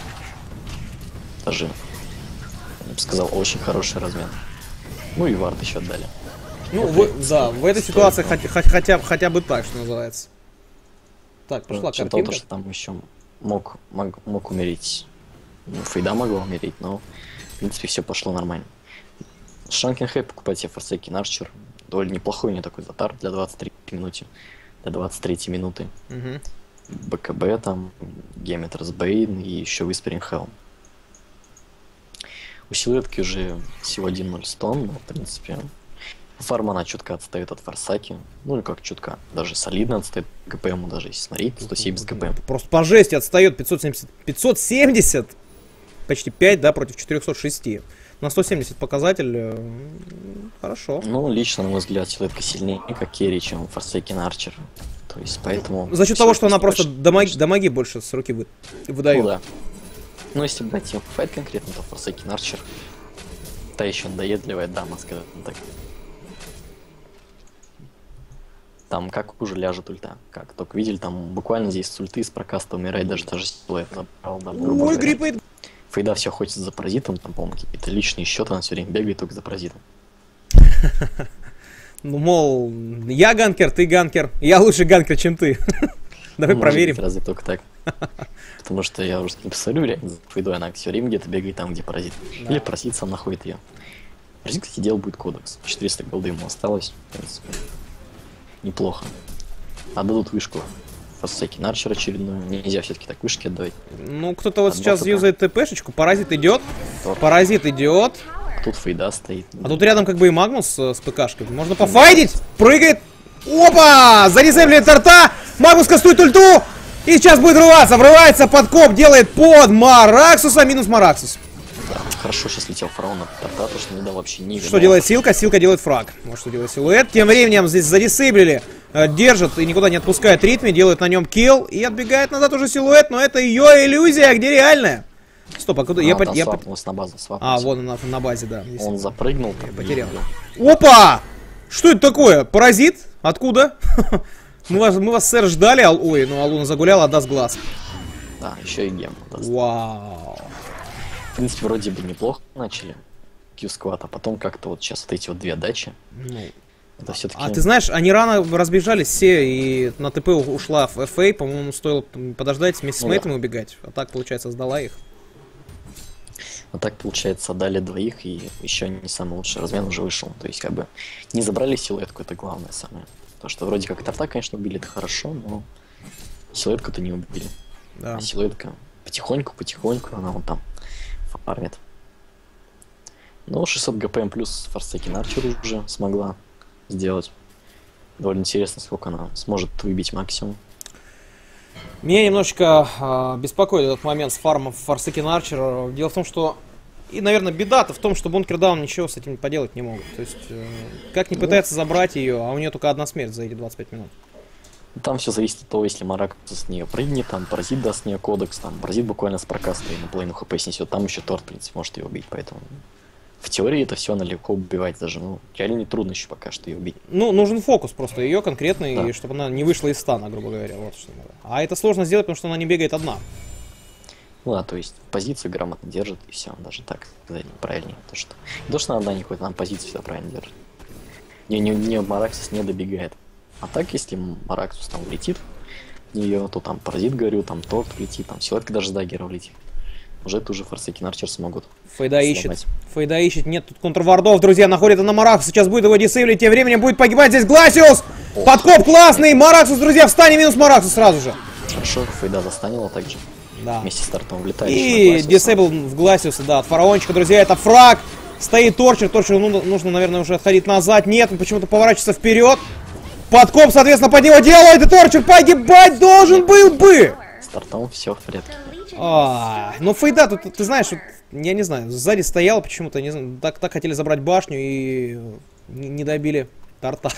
Даже, я бы сказал, очень хороший размен. Ну и вард еще отдали. Ну, в, да, в этой ситуации хотя, хотя, хотя бы так, что называется. Так, пошла ну, картинка. То, что там еще мог, мог, мог умереть. Ну, Фейда могла умереть, но, в принципе, все пошло нормально. Шанкин Хэй покупать себе Forsaken Archer. Довольно неплохой не такой затар для двадцать третьей минуты. Для двадцать третьей минуты. Угу. БКБ там, Геметрос Бейн и еще Whispering Helm. У силуэтки уже всего один ноль стон, но, в принципе, фарма она чутка отстает от Форсаки. Ну и как чутка, даже солидно отстает ГПМу, даже если смотреть, сто семьдесят ГПМ. Просто по жести отстает пятьсот семьдесят, пятьсот семьдесят, почти пять, да, против четырёхсот шести. На сто семьдесят показатель, э, хорошо. Ну, лично, на мой взгляд, силуэтка сильнее как керри, чем Forsaken Archer. То есть, поэтому... За счет того, что она просто дамаги, дамаги больше с руки вы, выдает. Ну да. Ну, если брать тем файт конкретно, то Forsaken Archer та еще надоедливая дама, скажем так. Там как уже ляжет ульта. Как только видели, там буквально здесь с ульты, с прокаста умирает, даже даже силуэт забрал. Да, ой, гриппает. Фейда все хочет за паразитом, там, по-моему, какие-то личные счеты, она все время бегает только за паразитом. Ну, мол, я ганкер, ты ганкер. Я лучше ганкер, чем ты. Давай проверим. Разве только так. Потому что я уже не посмотрю, реально, за Фейдой она все время где-то бегает там, где паразит. Или паразит сам находит ее. Паразит, кстати, делал будет кодекс. четыреста голды ему осталось, в принципе. Неплохо. Отдадут вышку. Forsaken Archer очередную. Нельзя все-таки так вышки отдавать. Ну, кто-то вот сейчас юзает ТПшечку. Паразит идет. Паразит идет. Тут Фейда стоит. А тут рядом как бы и Магнус с, с ПКшкой. Можно пофайдить. Прыгает. Опа! Зареземли торта. Магнус кастует ульту. И сейчас будет врываться. Врывается подкоп. Делает под Мараксуса. Минус Мараксус. Да, хорошо сейчас летел фараон на торта, то что не дал вообще ни. Что делает Силка? Силка делает фраг. Вот что делает силуэт. Тем временем здесь задисейблили. Держит и никуда не отпускает ритме. Делает на нем килл. И отбегает назад уже силуэт. Но это ее иллюзия. Где реальная? Стоп, а куда? А, я там я свапнулся на базу. А, вон она на базе, да. Здесь он запрыгнул. Я потерял. Опа! Что это такое? Паразит? Откуда? мы, вас, мы вас, сэр, ждали. Ал... Ой, ну Алуна загуляла, отдаст глаз. Да, еще и гем. Вау. В принципе, вроде бы неплохо начали. Q-сквад, а потом как-то вот сейчас вот эти вот две дачи. Ну, это все-таки... А ты знаешь, они рано разбежались все, и на ТП ушла в эф эй, по-моему, стоило подождать вместе с ну, мейтами да. убегать. А так, получается, сдала их. А так, получается, отдали двоих, и еще не самый лучший размен уже вышел. То есть, как бы, не забрали силуэтку, это главное самое. То, что вроде как торта, конечно, убили, это хорошо, но силуэтку-то не убили. Да. А силуэтка потихоньку-потихоньку, она вот там фармит. Ну, шестьсот ГПМ плюс Forsaken Archer уже смогла сделать. Довольно интересно, сколько она сможет выбить максимум. Меня немножечко э, беспокоит этот момент с фармом Forsaken Archer. Дело в том, что... И, наверное, беда-то в том, что Bunker Down ничего с этим поделать не могут. То есть, э, как не пытается забрать ее, а у нее только одна смерть за эти двадцать пять минут. Там все зависит от того, если Мараксус с нее прыгнет, там паразит даст с нее кодекс, там паразит буквально с прокаста и на половину хп снесет, там еще торт, в принципе, может ее убить, поэтому... В теории это все она легко убивать даже, ну, реально не трудно еще пока что ее убить. Ну, нужен фокус просто ее конкретный, да. чтобы она не вышла из стана, грубо говоря, вот что надо. А это сложно сделать, потому что она не бегает одна. Ну да, то есть позицию грамотно держит, и все, даже так сказать правильнее. То, что, то, что она одна не ходит, она позицию всегда правильно держит. Не, не, не Мараксус не добегает. А так, если Мараксус там улетит в нее, то там паразит, говорю, там торт улетит, там силуэтка даже с даггера улетит. Уже это уже Forsaken Archer смогут. Фейда ищет. Фейда ищет. Нет тут контрвардов, друзья. Находится на Мараксус. Сейчас будет его дисейблить. Тем временем будет погибать здесь Гласиус. Ох. Подкоп классный. Мараксус, друзья, в стане. Минус Мараксус сразу же. Хорошо, Фейда застанила также. Да. Вместе с стартом влетает. И дисейбл в Гласиуса, да. От фараончика, друзья, это фраг. Стоит Торчер. Торчер ну, нужно, наверное, уже отходить назад. Нет, он почему-то поворачивается вперед. Подкоп, соответственно, под него делает. И Торчер погибать должен был бы. Стартом все в порядке. А, ну Фейда, тут, ты знаешь, вот, я не знаю, сзади стоял почему-то, не знаю, так, так хотели забрать башню и не, не добили торта.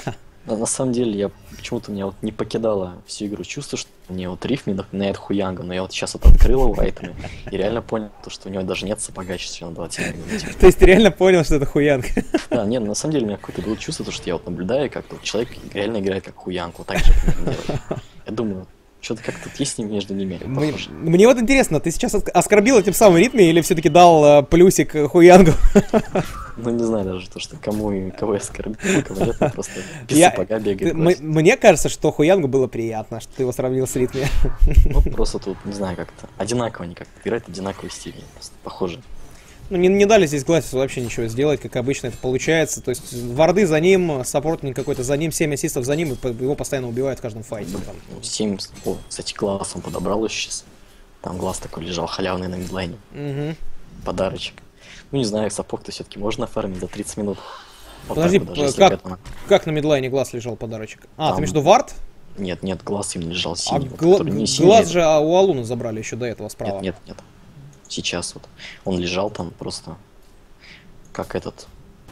На, на самом деле, я почему-то меня вот не покидало всю игру чувство, что мне вот риф мне напоминает Хуянга, но я вот сейчас вот открыл его айтемы и реально понял, то, что у него даже нет сапога сейчас на двадцать семь минут. То есть ты реально понял, что это Хуянг? Да, нет, на самом деле у меня какое-то было чувство, то, что я вот наблюдаю, как вот человек реально играет как Хуянг, вот так же делает. Я думаю, что-то как-то есть между ними. Мне, мне вот интересно, ты сейчас оскорбил этим самым ритме или все-таки дал э, плюсик Хуянгу? Ну, не знаю даже, то, что кому и кого я оскорбил, кого нет, просто без я, сапога бегает. Ты, мне кажется, что Хуянгу было приятно, что ты его сравнил с ритме. Ну, просто тут, не знаю, как-то одинаково они как-то играют, одинаковый стиль, просто похоже. Ну, не, не дали здесь Гласису вообще ничего сделать, как обычно это получается. То есть варды за ним, саппортник какой-то за ним, семь ассистов за ним, и его постоянно убивают в каждом файте. Там. семь, о, кстати, глаз он подобрал еще сейчас. Там глаз такой лежал халявный на мидлайне. Угу. Подарочек. Ну, не знаю, саппорт-то все-таки можно оформить за тридцать минут. Вот подожди, вот даже, как, это... как на мидлайне глаз лежал подарочек? А, там... ты между вард? Нет, нет, глаз им лежал синий. А гла... не синий, глаз же а у Алуна забрали еще до этого справа. Нет, нет, нет. Сейчас вот. Он лежал там просто... Как этот...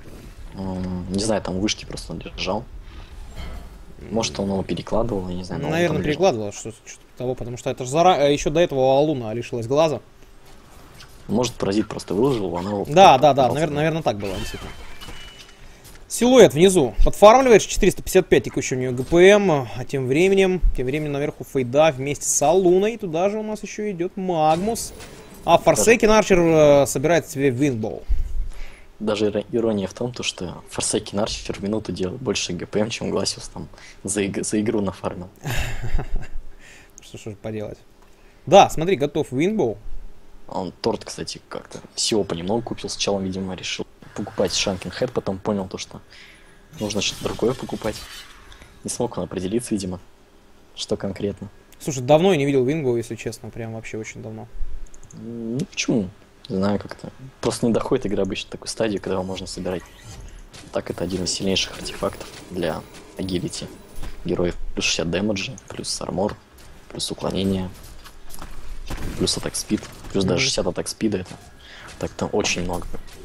Не знаю, там вышки просто он лежал. Может, он его перекладывал, я не знаю. Ну, наверное, перекладывал что-то того, потому что это же зара... еще до этого у Алуна лишилась глаза. Может, паразит просто выложил его, она его... Да, да, да, наверное, наверное, так было, действительно. Силуэт внизу. Подфармливаешь, четыреста пятьдесят пять текущий у нее ГПМ, а тем временем, тем временем наверху Фейда вместе с Алуной. Туда же у нас еще идет Магмус. А Forsaken Archer собирает себе Винбоу. Даже ирония в том, то, что Forsaken Archer в минуту делает больше ГПМ, чем Гласиус там за, иг за игру нафармил. Что ж поделать. Да, смотри, готов Винбоу. Он торт, кстати, как-то всего понемногу купил. Сначала, видимо, решил покупать Shanking Head, потом понял то, что нужно что-то другое покупать. Не смог он определиться, видимо, что конкретно. Слушай, давно я не видел Винбоу, если честно, прям вообще очень давно. Ну почему? Не знаю, как-то. Просто не доходит игра обычно до такой стадии, когда его можно собирать. Так это один из сильнейших артефактов для агилити героев. Плюс шестьдесят дэмэджа, плюс армор, плюс уклонение, плюс атак спид, плюс mm-hmm. даже шестьдесят атак спида. Это так там очень много.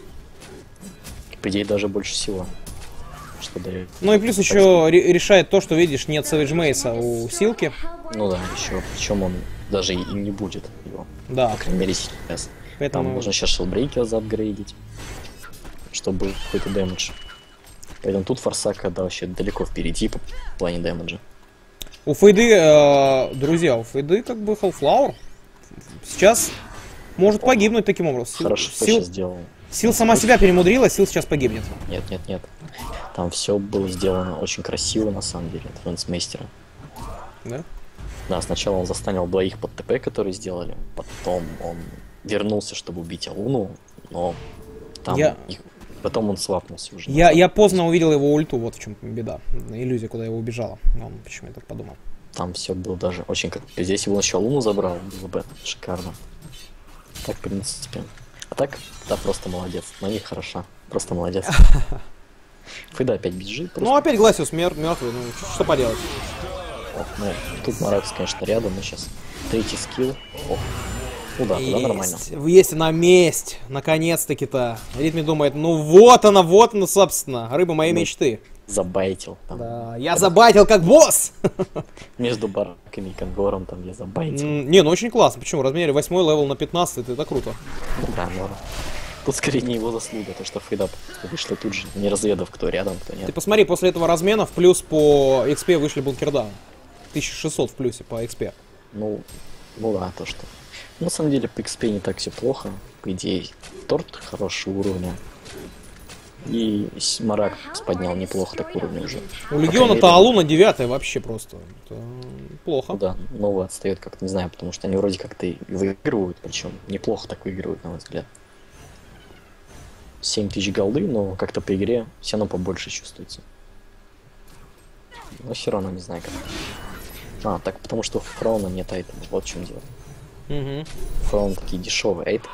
По идее, даже больше всего. Что дает. Ну и плюс еще решает то, что, видишь, нет Savage Mace у Силки. Ну да, еще. Причем он даже и не будет его. Да. По крайней мере, сейчас. Поэтому... Там можно сейчас шелбрейкер заапгрейдить, чтобы какой-то дэмэдж. Поэтому тут Форсака, да, вообще далеко впереди по плане дэмэджа. У Фейды, э, друзья, у Фейды как бы Hellflower сейчас может погибнуть таким образом. Хорошо, Сил... сейчас сделал. Сил сама себя перемудрила, Сил сейчас погибнет. Нет, нет, нет. Там все было сделано очень красиво, на самом деле, от Фрэнсмейстера. Да? Да, сначала он застанил двоих под ТП, которые сделали. Потом он вернулся, чтобы убить Алуну, но там я... их... потом он свапнулся уже. Я, я поздно увидел его ульту, вот в чем беда. Иллюзия, куда его убежала. Он почему я так подумал. Там все было даже очень как... Здесь его еще Алуну забрал, было бы шикарно. Так, в принципе. А так, да, просто молодец. На них хороша. Просто молодец. Фейда опять бежит. Просто... Ну, опять Гласиус мер мертвый, ну, что поделать. О, ну, тут Маракс, конечно, рядом, но сейчас третий скилл. О. Ну да, туда нормально. Есть она месть, наконец-таки-то. Ритми думает, ну вот она, вот она, собственно, рыба моей ну, мечты. Забайтил. Там. Да, я забайтил как босс! Между бараками и конгором там я забайтил. Не, ну очень классно. Почему? Размере восьмой левел на пятнадцать, это круто. Ну да, но тут скорее не его заслуга, то что Фейда вышла тут же, не разведав, кто рядом, кто нет. Ты посмотри, после этого размена в плюс по икс пи вышли бункердаун. тысяча шестьсот в плюсе по икс пи. Ну, ну да, то что. На самом деле по икс пи не так все плохо. По идее, торт хорошего уровня. И Марак поднял неплохо так уровень уже. У Легиона-то Алуна девятая вообще просто. Это плохо. Ну да, новый отстает как-то, не знаю, потому что они вроде как-то и выигрывают, причем неплохо так выигрывают, на мой взгляд. семь тысяч голды, но как-то по игре все равно побольше чувствуется. Но все равно не знаю как. А, так потому что у Фрауна нет айтема, вот в чем дело. Угу. Фраун такие дешевые айтемы.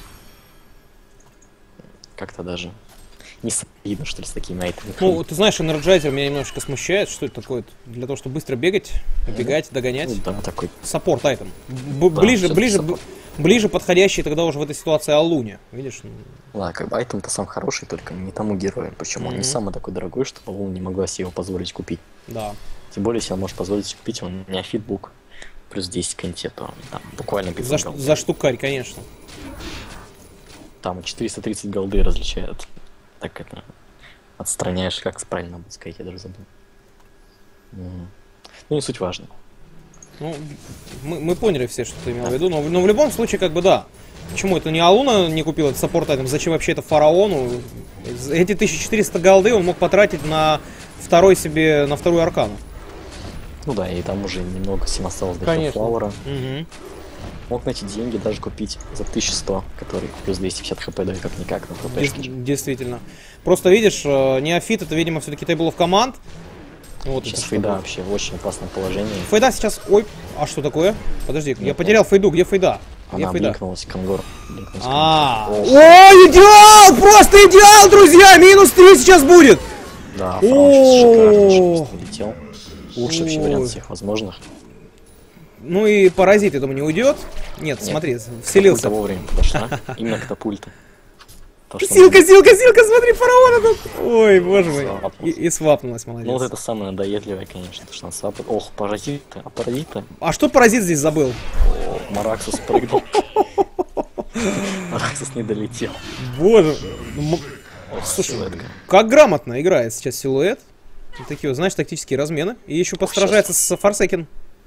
Как-то даже не солидно, что ли, с такими айтемами. Ну, ты знаешь, Энерджайзер меня немножечко смущает. Что это такое? Для того, чтобы быстро бегать, убегать, догонять. Ну, да, такой. Саппорт айтем. Б да, ближе, ближе, ближе подходящий тогда уже в этой ситуации Алуне, видишь? Да, как бы айтем-то сам хороший, только не тому герою. Причем mm-hmm. он не самый такой дорогой, что Алуна не могла себе его позволить купить. Да. Тем более, если он может позволить себе купить, он неофитбук плюс десять к инте, то там буквально за, за штукарь, конечно. Там четыреста тридцать голды различают. Так это отстраняешь, как правильно будет сказать, я даже забыл. Mm-hmm. Ну, не суть важно. Ну, мы, мы поняли все, что ты имел в виду, но, но в любом случае, как бы да. Почему это не Алуна не купил этот саппорт айтем? Зачем вообще это фараону? Эти тысяча четыреста голды он мог потратить на второй себе, на вторую аркану. Ну да, и там уже немного всем осталось до флауэра. Угу. Мог на эти деньги даже купить за тысячу сто, который плюс двести пятьдесят хп дает как-никак на хп. Действительно. Просто видишь, неофит это, видимо, все-таки тейблов команд. Вот сейчас Фейда вообще в очень опасном положении. Фейда сейчас... Ой, а что такое? Подожди, нет, я потерял нет. Фейду, где Фейда? Где Она Фейда? бликнулась, Конгор. А, о, идеал! Просто идеал, друзья! Минус три сейчас будет! Да, Фраун сейчас шикарно полетел. Лучший вообще вариант всех возможных. Ну и паразит, я думаю, не уйдет. Нет, смотри, вселился. Катапульта вовремя подошла. Именно катапульта. Силка, силка, силка, смотри, фараона тут. Ой, боже мой. И, и свапнулась, молодец. Ну вот это самое надоедливое, конечно, то, что он свапает. Ох, паразит-то, а паразит-то. А что паразит здесь забыл? О, Мараксус прыгнул. Мараксус не долетел. Боже. Ох, слушай, силуэтка. Как грамотно играет сейчас силуэт. Вот такие вот, знаешь, тактические размены. И еще постражается с Форсекен.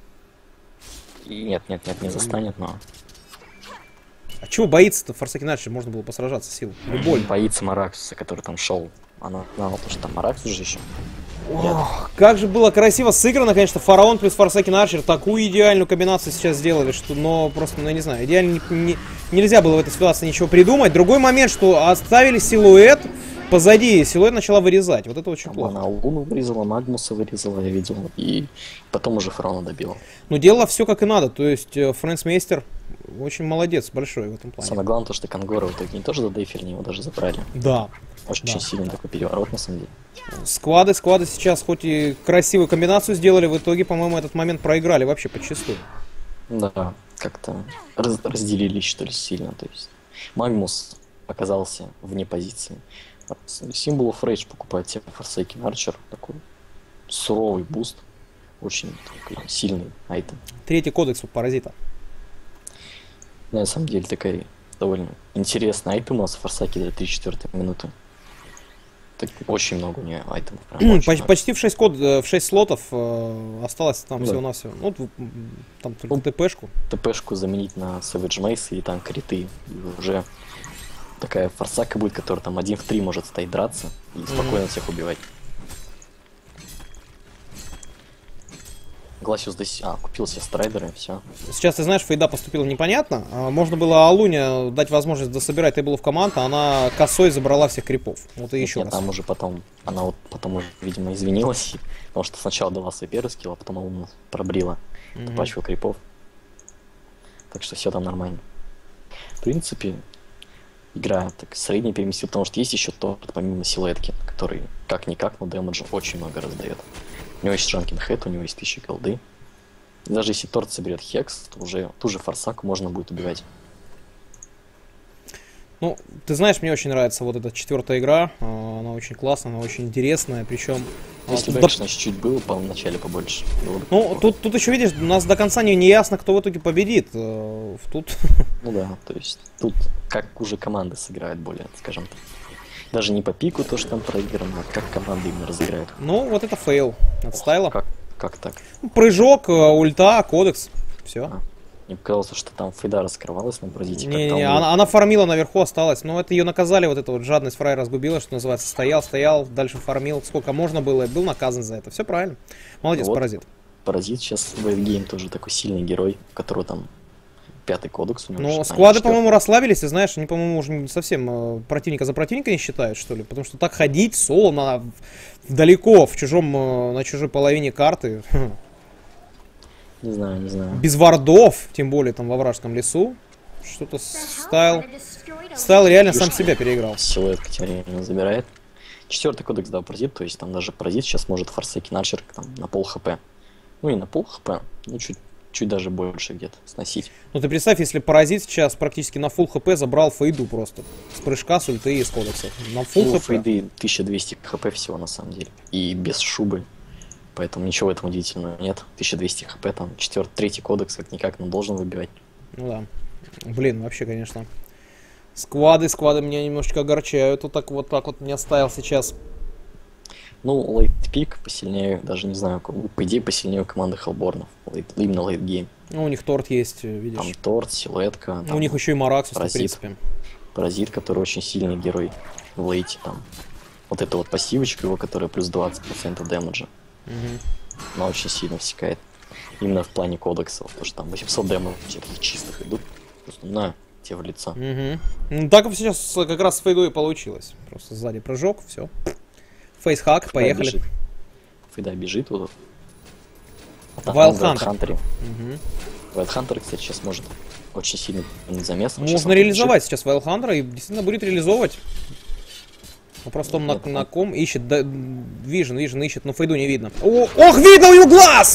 Нет, нет, нет, не застанет, но... А чего боится-то? Форсекен иначе можно было посражаться силой. Любой. Боится Мараксуса, который там шел. Она знала, что там Мараксус же еще. Ох, как же было красиво сыграно, конечно, Фараон плюс Форсекен Арчер. Такую идеальную комбинацию сейчас сделали, что, но просто, ну, я не знаю, идеально не, не, нельзя было в этой ситуации ничего придумать. Другой момент, что оставили силуэт позади, силуэт начала вырезать. Вот это очень там плохо. Она Луну вырезала, Магнуса вырезала, я видел, и потом уже Фараона добила. Ну, делала все как и надо, то есть Фрэнсмейстер очень молодец, большой в этом плане. Самое главное то, что Конгора в итоге не тоже задейфили, его даже забрали. Да. Очень да. сильный такой переворот, на самом деле. Сквады, сквады сейчас хоть и красивую комбинацию сделали, в итоге, по-моему, этот момент проиграли вообще подчистую. Да, как-то раз разделились, что ли, сильно. То есть Магнус оказался вне позиции. Symbol of Rage покупает себе Forsaken Archer, такой суровый буст, очень такой сильный айтем. Третий кодекс у паразита. На самом деле такая довольно интересная айтем у нас в Forsaken до тридцать четвёртой минуты. Так, очень много у нее айтемов. Прям, Почти, почти в шесть код, в шесть слотов э, осталось там, ну, всего-навсего. Ну, там только ну, ТПшку. ТПшку заменить на Savage Mace и там криты. И уже такая форсака будет, которая там один в три может стоять драться и спокойно mm-hmm. всех убивать. Гласиус здесь... А, купил себе страйдеры, и все. Сейчас, ты знаешь, Фейда поступила непонятно. Можно было Алуне дать возможность дособирать тейблов команд, а она косой забрала всех крипов. Вот и нет, еще нет, раз. Там уже потом... Она вот потом уже, видимо, извинилась, потому что сначала дала свой первый скилл, а потом Алуна пробрила mm-hmm. эту пачку крипов. Так что все там нормально. В принципе, игра так средне переместил, потому что есть еще торт, помимо силуэтки, который как-никак, но дэмэджа очень много раздает. У него есть Джанкин Хэт, у него есть тысяча голды. И даже если торт соберет Хекс, то уже ту же форсаку можно будет убивать. Ну, ты знаешь, мне очень нравится вот эта четвертая игра. Она очень классная, она очень интересная. Причем... Если бы, конечно, чуть-чуть было, по начале побольше. Ну, тут, тут еще, видишь, у нас до конца не, не ясно, кто в итоге победит. Тут... Ну да, то есть тут как уже команды сыграют более, скажем так. Даже не по пику то, что там проиграно, а как команды именно разыграют. Ну, вот это фейл от стайла. Как, как так? Прыжок, ульта, кодекс. Все. А, мне показалось, что там Фейда раскрывалась на паразите. Не, не, не она, она фармила наверху, осталась. Но это ее наказали, вот эта вот жадность фрай разгубила, что называется. Стоял, стоял, дальше фармил. Сколько можно было, был наказан за это. Все правильно. Молодец, вот. Паразит. Паразит сейчас в Эйвгейм тоже такой сильный герой, у которого там пятый кодекс. У него ну, склады, по-моему, расслабились, и знаешь, они, по-моему, уже совсем э, противника за противника не считают, что ли. Потому что так ходить соло на, далеко, в чужом, э, на чужой половине карты. Не знаю, не знаю. Без вардов, тем более там во вражеском лесу. Что-то стайл. Стайл реально сам себя переиграл. Силуэт тем временем забирает. Четвертый кодекс дал паразит, то есть там даже паразит сейчас может Forsaken Archer там на пол хп. Ну и на пол хп, ну чуть чуть даже больше где-то сносить. Ну ты представь, если Паразит сейчас практически на фулл хп забрал фейду просто. С прыжка, с ульты и с кодекса. На фулл ну, хп. фейды тысяча двести хп всего на самом деле. И без шубы. Поэтому ничего в этом удивительного нет. тысяча двести хп, там, четвертый, третий кодекс, как никак, он должен выбивать. Ну да. Блин, вообще, конечно. Сквады, сквады меня немножечко огорчают. Вот так вот так вот меня ставил сейчас. Ну, лейт-пик посильнее, даже не знаю, по идее посильнее команды Хеллборнов. Лейт, именно лейт-гейм. Ну, у них торт есть, видишь. Там торт, силуэтка. Ну, у них еще и Мараксус, в принципе. Паразит, который очень сильный герой в лейте. Там. Вот эта вот пассивочка его, которая плюс двадцать процентов дэмэджа. Угу. Она очень сильно всекает. Именно в плане кодексов, потому что там восемьсот дэмэджа таких чистых идут. Просто на те в лицо. Угу. Ну, так сейчас как раз с фейдой и получилось. Просто сзади прыжок, все. Фейсхак, поехали. Бежит. Фейда бежит вот. Вайлдхантер. Вайлдхантер, кстати, сейчас может очень сильно замес. Можно реализовать бежит. Сейчас Вайлдхантера и действительно будет реализовывать. Ну, просто он на, на ком ищет, да, вижен, вижен ищет, но фейду не видно. О, ох, видно у него глаз!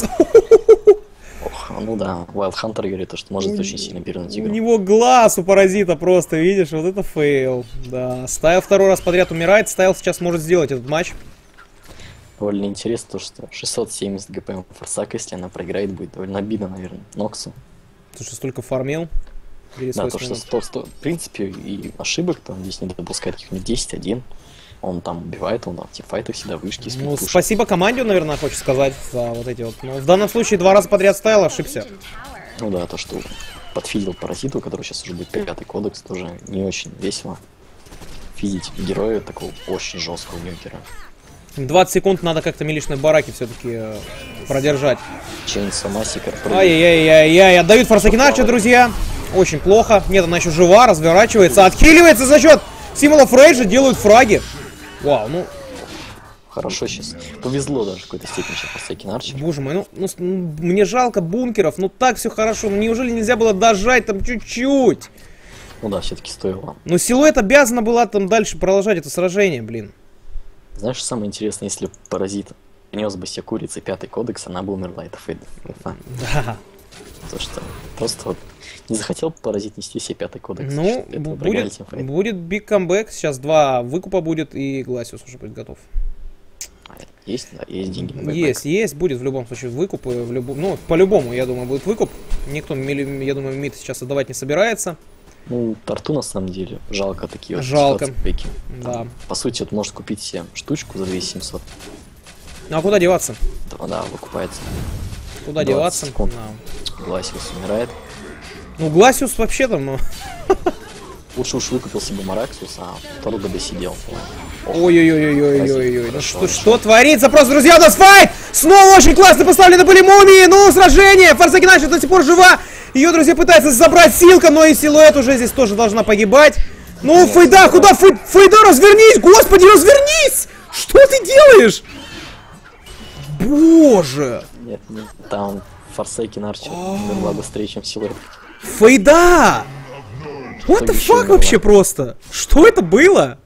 Ох, ну да, Вайлдхантер говорит, что может очень сильно перенуть игру. У него глаз у Паразита просто, видишь, вот это фейл. Да, Стайл второй раз подряд умирает, Стайл сейчас может сделать этот матч. Довольно интересно то, что шестьсот семьдесят ГПМ Форсак, если она проиграет, будет довольно обидно, наверное, Ноксу. Потому что столько фармил. Да, то, что сто, сто, в принципе, и ошибок там здесь не допускает каких-нибудь десять один. Он там убивает, он в тимфайтах всегда вышки. Ну, спасибо команде, наверное, хочешь сказать, за вот эти вот. Но в данном случае два раза подряд Стайл ошибся. Ну да, то, что подфидил Паразиту, который сейчас уже будет пятый кодекс, тоже не очень весело. Фидить героя такого очень жесткого нюкера. двадцать секунд надо как-то милишной бараки все-таки э, продержать. Chainsaw Massacre. Ай-яй-яй-яй-яй, отдают Форсакин Арчер, друзья. Очень плохо. Нет, она еще жива, разворачивается, отхиливается за счет символов Рейджа, делают фраги. Вау, ну... Хорошо сейчас. Повезло даже в какой-то степени сейчас Форсакин Арчер. Боже мой, ну, ну, ну мне жалко бункеров, ну так все хорошо. Неужели нельзя было дожать там чуть-чуть? Ну да, все-таки стоило. Ну силуэт обязана была там дальше продолжать это сражение, блин. Знаешь, самое интересное, если Паразит принес бы себе курицы пятый кодекс, она бы умерла, это фейд. Да. То что просто вот не захотел Паразит нести себе пятый кодекс. Ну, будет, будет биг камбэк, сейчас два выкупа будет, и Гласиус уже будет готов. Есть, да, есть деньги. Есть, есть, будет в любом случае выкуп, в любом, ну, по-любому, я думаю, будет выкуп. Никто, я думаю, мид сейчас отдавать не собирается. Ну, Тарту на самом деле жалко такие вот. Жалко. Пеки. Да. Там, по сути, вот может купить себе штучку за две тысячи семьсот. Ну а куда деваться? Да, да, выкупается. Куда деваться? Да. Гласиус умирает. Ну, Гласиус вообще там, ну... Лучше уж выкупил себе Мараксус, а второй бы досидел. Ой-ой-ой-ой-ой-ой-ой. Ну что, что творится? Просто, друзья, у нас файт! Снова очень классно поставлены были мумии! Ну, сражение! Форсакин Арчер до сих пор жива! Ее, друзья, пытается забрать Силка, но и силуэт уже здесь тоже должна погибать. Ну, нет, Фейда, куда? Фей... Фейда, развернись! Господи, развернись! Что ты делаешь? Боже! Нет, нет, там Форсакин Арчер умерла быстрее, чем силуэт. Фейда! What the fuck вообще просто? Что это было?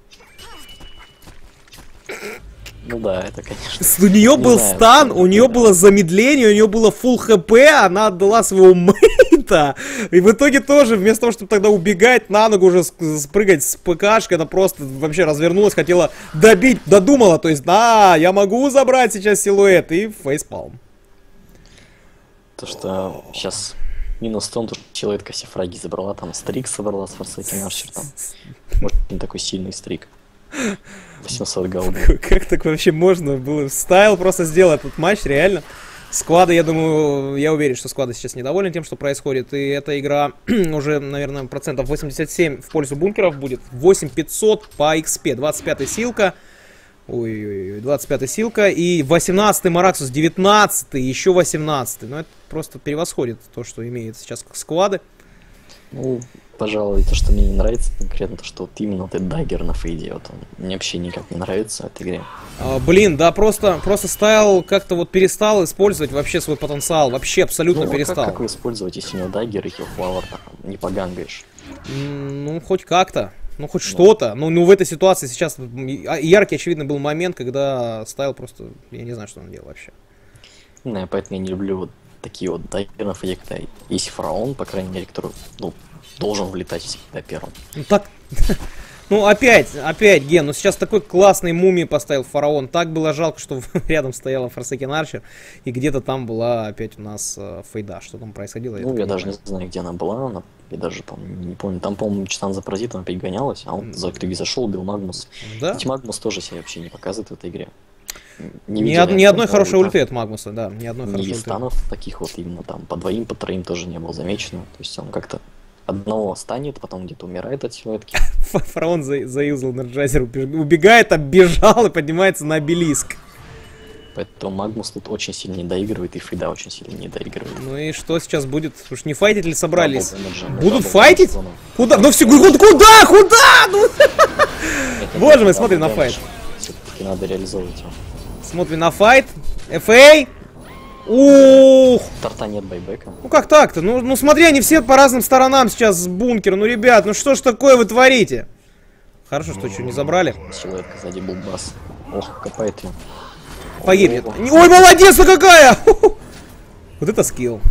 Ну да, это конечно. У нее был стан, у нее было замедление, у нее было full хп, она отдала своего мейта. И в итоге тоже, вместо того, чтобы тогда убегать, на ногу уже спрыгать с ПКшкой, она просто вообще развернулась, хотела добить, додумала. То есть, да, я могу забрать сейчас силуэт, и фейспалм. То, что сейчас минус в том, что силуэт кассифраги забрала, там стрик собрала с Форсакин Арчер, там. Может, не такой сильный стрик. восемьсот голды. Как так вообще можно было? Стайл просто сделал этот матч, реально. Сквады, я думаю, я уверен, что сквады сейчас недовольны тем, что происходит. И эта игра уже, наверное, процентов восемьдесят семь в пользу бункеров будет. восемь тысяч пятьсот по икс пи. двадцать пятая силка. Ой-ой-ой, двадцать пятая силка. И восемнадцатый Мараксус, девятнадцатый, еще восемнадцатый. Ну, это просто превосходит то, что имеет сейчас сквады. Ну, пожалуй, то, что мне не нравится, конкретно то, что вот именно этот даггер на фейде, вот он мне вообще никак не нравится в этой игре. А, блин, да, просто, просто Стайл как-то вот перестал использовать вообще свой потенциал, вообще абсолютно ну, перестал. А как, как его использовать, если у него даггер и хилфлауэр не погангаешь? Ну, хоть как-то, ну, хоть ну. что-то. Ну, ну, в этой ситуации сейчас яркий, очевидно, был момент, когда Стайл просто, я не знаю, что он делал вообще. Ну, поэтому я не люблю вот такие вот дайверов, и когда есть фараон, по крайней мере, который, ну, должен влетать всегда первым. Ну так... Ну опять, опять, Ген, ну сейчас такой классный мумии поставил фараон. Так было жалко, что рядом стояла Forsaken Archer, и где-то там была опять у нас э, фейда. Что там происходило? Ну, я, я даже не знаю, где она была. Она, я даже там не помню. Там, по-моему, Читан за паразитом опять гонялась, а он за итоге зашел, убил Магнус. Да? Ведь Магнус тоже себя вообще не показывает в этой игре. Не ни, од, ни одной хорошей ульты от Магнуса, да. Ни одной хорошей ульты. Станов таких вот именно там по двоим, по троим тоже не было замечено. То есть он как-то одного станет, потом где-то умирает от силуэтки. Фараон за, заюзал Энерджайзер, убегает, оббежал и поднимается на обелиск. Поэтому Магнус тут очень сильно не доигрывает, и Фейда очень сильно не доигрывает. Ну и что сейчас будет? Уж не файтить ли собрались? Будут файтить? Куда? Ну все, куда? Куда? Ну... Боже мой, смотри на файт. Все-таки надо реализовывать его. Смотри на файт. эф эй. Ух! Торта нет байбека. Ну как так-то? Ну, ну смотри, они все по разным сторонам сейчас с бункера. Ну, ребят, ну что ж такое вы творите? Хорошо, что что, не забрали? Силуэтка сзади булбас. Ох, копает ее. Погибнет. Ой, молодец, ну какая! Вот это скилл.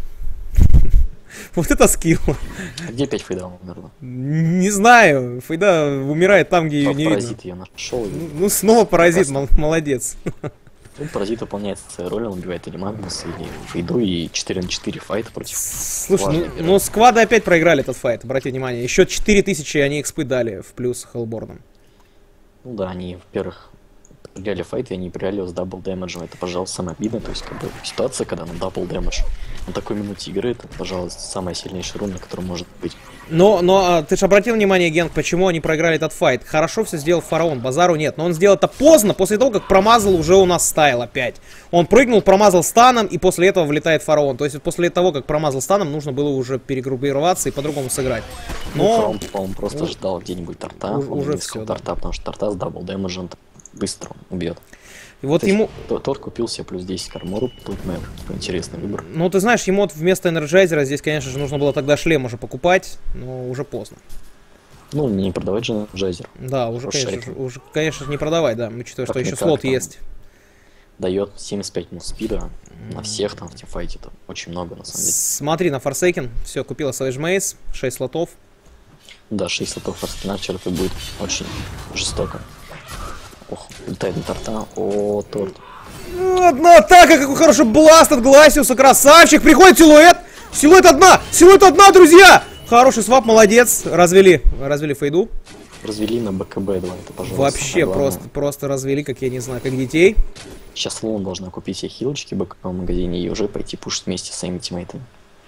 Вот это скилл. А где опять Фейда умерла? Не знаю. Фейда умирает там, где ее не видно. Паразит ее нашел. Ну, снова паразит, молодец. Ну, паразит выполняет свою роль, он убивает или Магнус, или Фейду, и четыре на четыре файта против. Слушай, ну, ну сквады опять проиграли этот файт, обрати внимание. Еще четыре тысячи они экспы дали в плюс Хеллборном. Ну да, они, во-первых, проиграли файт, и они проиграли с дабл дэмэджем. Это, пожалуй, самое обидное. То есть, как бы, ситуация, когда на дабл дэмэдж на такой минуте игры, это, пожалуй, самая сильнейшая руна, которая может быть. Но, но ты же обратил внимание, Ген, почему они проиграли этот файт? Хорошо все сделал фараон, базару нет. Но он сделал это поздно, после того, как промазал уже у нас стайл опять. Он прыгнул, промазал станом, и после этого влетает фараон. То есть после того, как промазал станом, нужно было уже перегруппироваться и по-другому сыграть. Но... Ну, фараон, по-моему, просто ну, ждал где-нибудь торта. Уже, уже все, торта, да. Потому что торта с дабл дэмэджем быстро убьет. И вот ему... Тот, тот купил себе плюс десять к армору, тут мэр, интересный выбор. Ну, ты знаешь, ему вместо энерджайзера здесь, конечно же, нужно было тогда шлем уже покупать, но уже поздно. Ну, не продавать же энерджайзер. Да, уже, конечно, уже, конечно же, не продавать, да, учитывая, что еще слот есть. Дает семьдесят пять муспида mm. на всех там в тимфайте, это очень много на самом деле. Смотри на Forsaken, все, купила Savage Maze, шесть слотов. Да, шесть слотов Forsaken Archer, это будет очень жестоко. Ох, улетает на торта. О, торт. Одна атака, какой хороший бласт от Гласиуса, красавчик. Приходит силуэт. Силуэт одна. Силуэт одна, друзья. Хороший свап, молодец. Развели, развели фейду. Развели на БКБ два, это, пожалуйста. Вообще просто, просто развели, как я не знаю, как детей. Сейчас Лун должна купить себе хилочки в БКБ магазине и уже пойти пушить вместе с своими тиммейтами.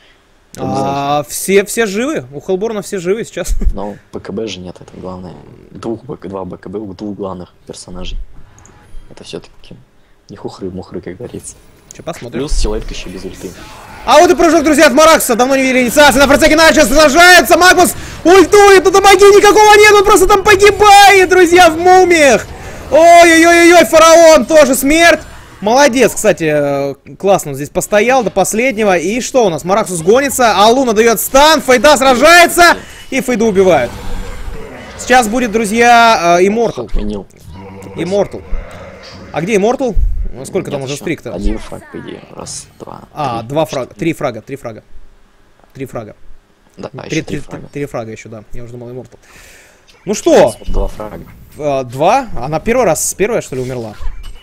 А, все, все живы, у Хеллборна все живы сейчас. Но БКБ же нет, это главное. Двух, два БКБ у двух главных персонажей. Это все-таки не хухры-мухры, как говорится. Че, посмотрим. Плюс силуэтка еще без ульты. А вот и прыжок, друзья, от Маракса. Давно не видели инициации. На Forsaken Archer сражается. Магнус ультует. Тут магии никакого нет. Он просто там погибает, друзья, в мумиях. Ой-ой-ой-ой, фараон тоже смерть. Молодец, кстати, классно он здесь постоял до последнего. И что у нас? Мараксус гонится, а Луна дает стан, Фейда сражается, и Фейду убивают. Сейчас будет, друзья, Immortal. Immortal. А где Immortal? Сколько Нет, там уже стрик-то? Один фраг, по идее. Раз, два, А, три, два фрага. Три фрага, три фрага. Три фрага. Да, три, еще три, три фрага. Три фрага еще, да. Я уже думал Immortal. Ну что? Два фрага. А, два? Она первый раз, первая, что ли, умерла?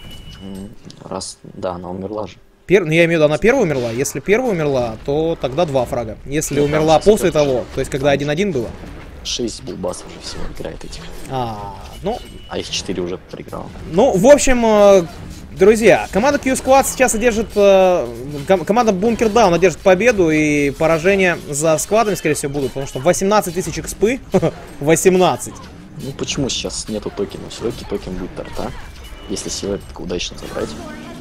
Раз, да, она умерла же. Пер... Ну, я имею в виду, она первая умерла. Если первая умерла, то тогда два фрага. Если ну, умерла после того, то есть когда один-один было. Шесть булбасов уже всего играет этих. А, ну... А их четыре уже проиграл. Ну, в общем, друзья, команда Q-Squad сейчас одержит... Команда Bunker Down одержит победу, и поражения за сквадами, скорее всего, будут. Потому что восемнадцать тысяч экспы. восемнадцать. Ну, почему сейчас нету токена? Все-таки токен будет торта. Если силуэт удачно забрать,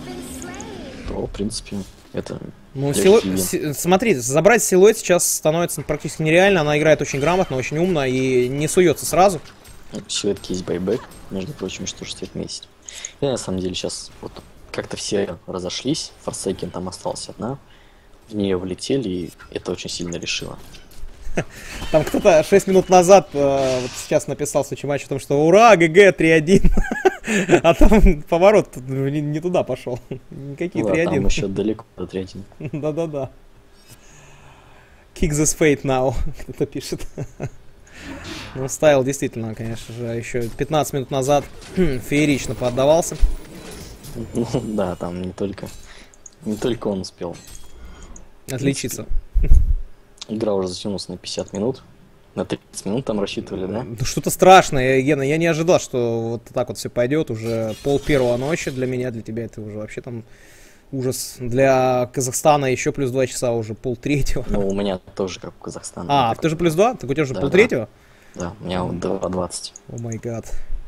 то, в принципе, это... Ну, силу... Си... смотрите, забрать силуэт сейчас становится практически нереально. Она играет очень грамотно, очень умно и не суется сразу. Ну, силуэтки есть байбек, между прочим, что же стоит месяц. И на самом деле сейчас вот как-то все разошлись, Forsaken там осталась одна, в нее влетели, и это очень сильно решило. Там кто-то шесть минут назад, э, вот сейчас написал в случае матча о том, что ура, ГГ три один. А там поворот не, не туда пошел. Никакие ну, три один. Там еще далеко до три один. Да-да-да. Kick this fate now, кто-то пишет. Ну, Стайл действительно, конечно же, еще пятнадцать минут назад феерично поотдавался. Ну, да, там не только, не только он успел отличиться. Игра уже затянулась на пятьдесят минут. На тридцать минут там рассчитывали, да? Ну, что-то страшное, Гена. Я не ожидал, что вот так вот все пойдет. Уже пол первого ночи для меня, для тебя это уже вообще там ужас. Для Казахстана еще плюс два часа, уже пол третьего. Ну, у меня тоже как у Казахстана. А, ты же плюс два? Так у тебя уже да, пол третьего? Да, у меня вот два двадцать. О май гад.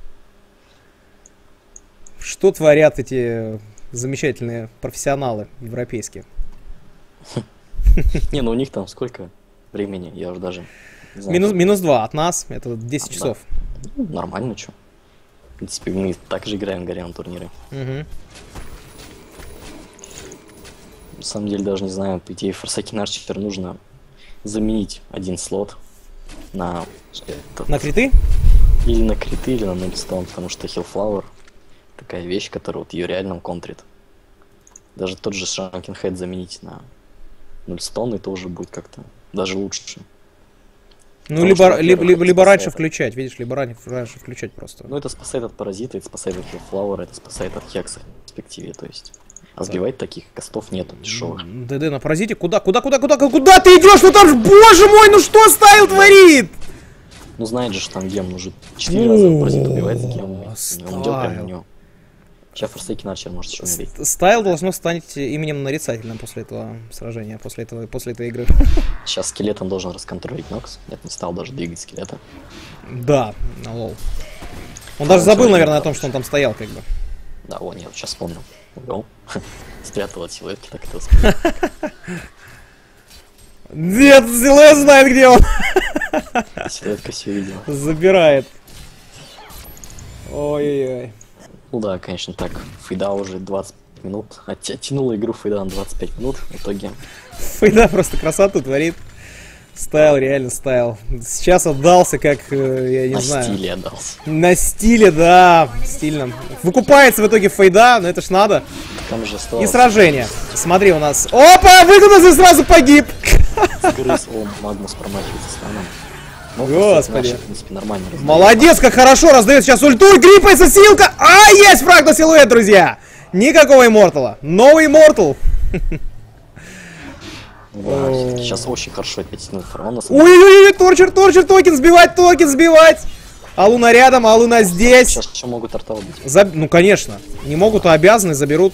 Что творят эти замечательные профессионалы европейские? Не, ну у них там сколько времени, я уже даже не знаю. Минус, минус два от нас, это десять часов. Ну, нормально, что. В принципе, мы также играем в Гаррион турниры. Угу. На самом деле, даже не знаю, по идее, Forsaken Archer нужно заменить один слот на... Этот, на криты? Или на криты, или на Nullstone, потому что Hellflower такая вещь, которая вот ее реально контрит. Даже тот же Shrunken Head заменить на Nullstone, это уже будет как-то даже лучше. Ну, либо, либо, либо, либо раньше включать, видишь, либо раньше, раньше включать просто. Ну, это спасает от паразита, это спасает от Hellflower, это спасает от Хекса в перспективе, то есть. А сбивать да. таких костов нету, дешевых. ДД на паразите? Куда, куда, куда, куда, куда ты идешь? Ну там же, боже мой, ну что Стайл творит? Ну, знаешь же, что там гем нужен четыре раза паразит убивает за гемами. Он идет прямо на него. Сейчас Forsaken Archer может еще умереть. Стайл должно стать именем нарицательным после этого сражения, после, этого, после этой игры. Сейчас скелетом должен расконтролить Нокс. Нет, не стал даже двигать скелета. Да, лол. Он даже забыл, наверное, о том, что он там стоял, как бы. Да, о, нет, сейчас вспомнил. Гол. Спрятал от силуэтки, так это успел. Нет, силуэт знает, где он. Силуэтка все видела. Забирает. Ой-ой-ой. Ну да, конечно, так. Фейда уже двадцать минут. Оттянула игру Фейда на двадцать пять минут в итоге. Фейда просто красоту творит. Стайл, реально стайл. Сейчас отдался, как, я не на знаю. На стиле отдался. На стиле, да, стильно. Выкупается в итоге Фейда, но это ж надо. Там же и сражение. Смотри, у нас... Опа, выгнулся и сразу погиб. Сгрыз, о, Магнус промахивается станом. Ну, Господи. В принципе, нормально. Молодец, как хорошо раздает сейчас ульту, и гриппается силка. А, есть фраг на силуэт, друзья. Никакого иммортала. No immortal. Да, сейчас очень хорошо опять тянул фараона. Ой-ой-ой, торчер, торчер, токен сбивать, токен сбивать. А Луна рядом, а Луна здесь. Сейчас еще могут арта убить. Заб... Ну, конечно. Не могут, а обязаны, заберут.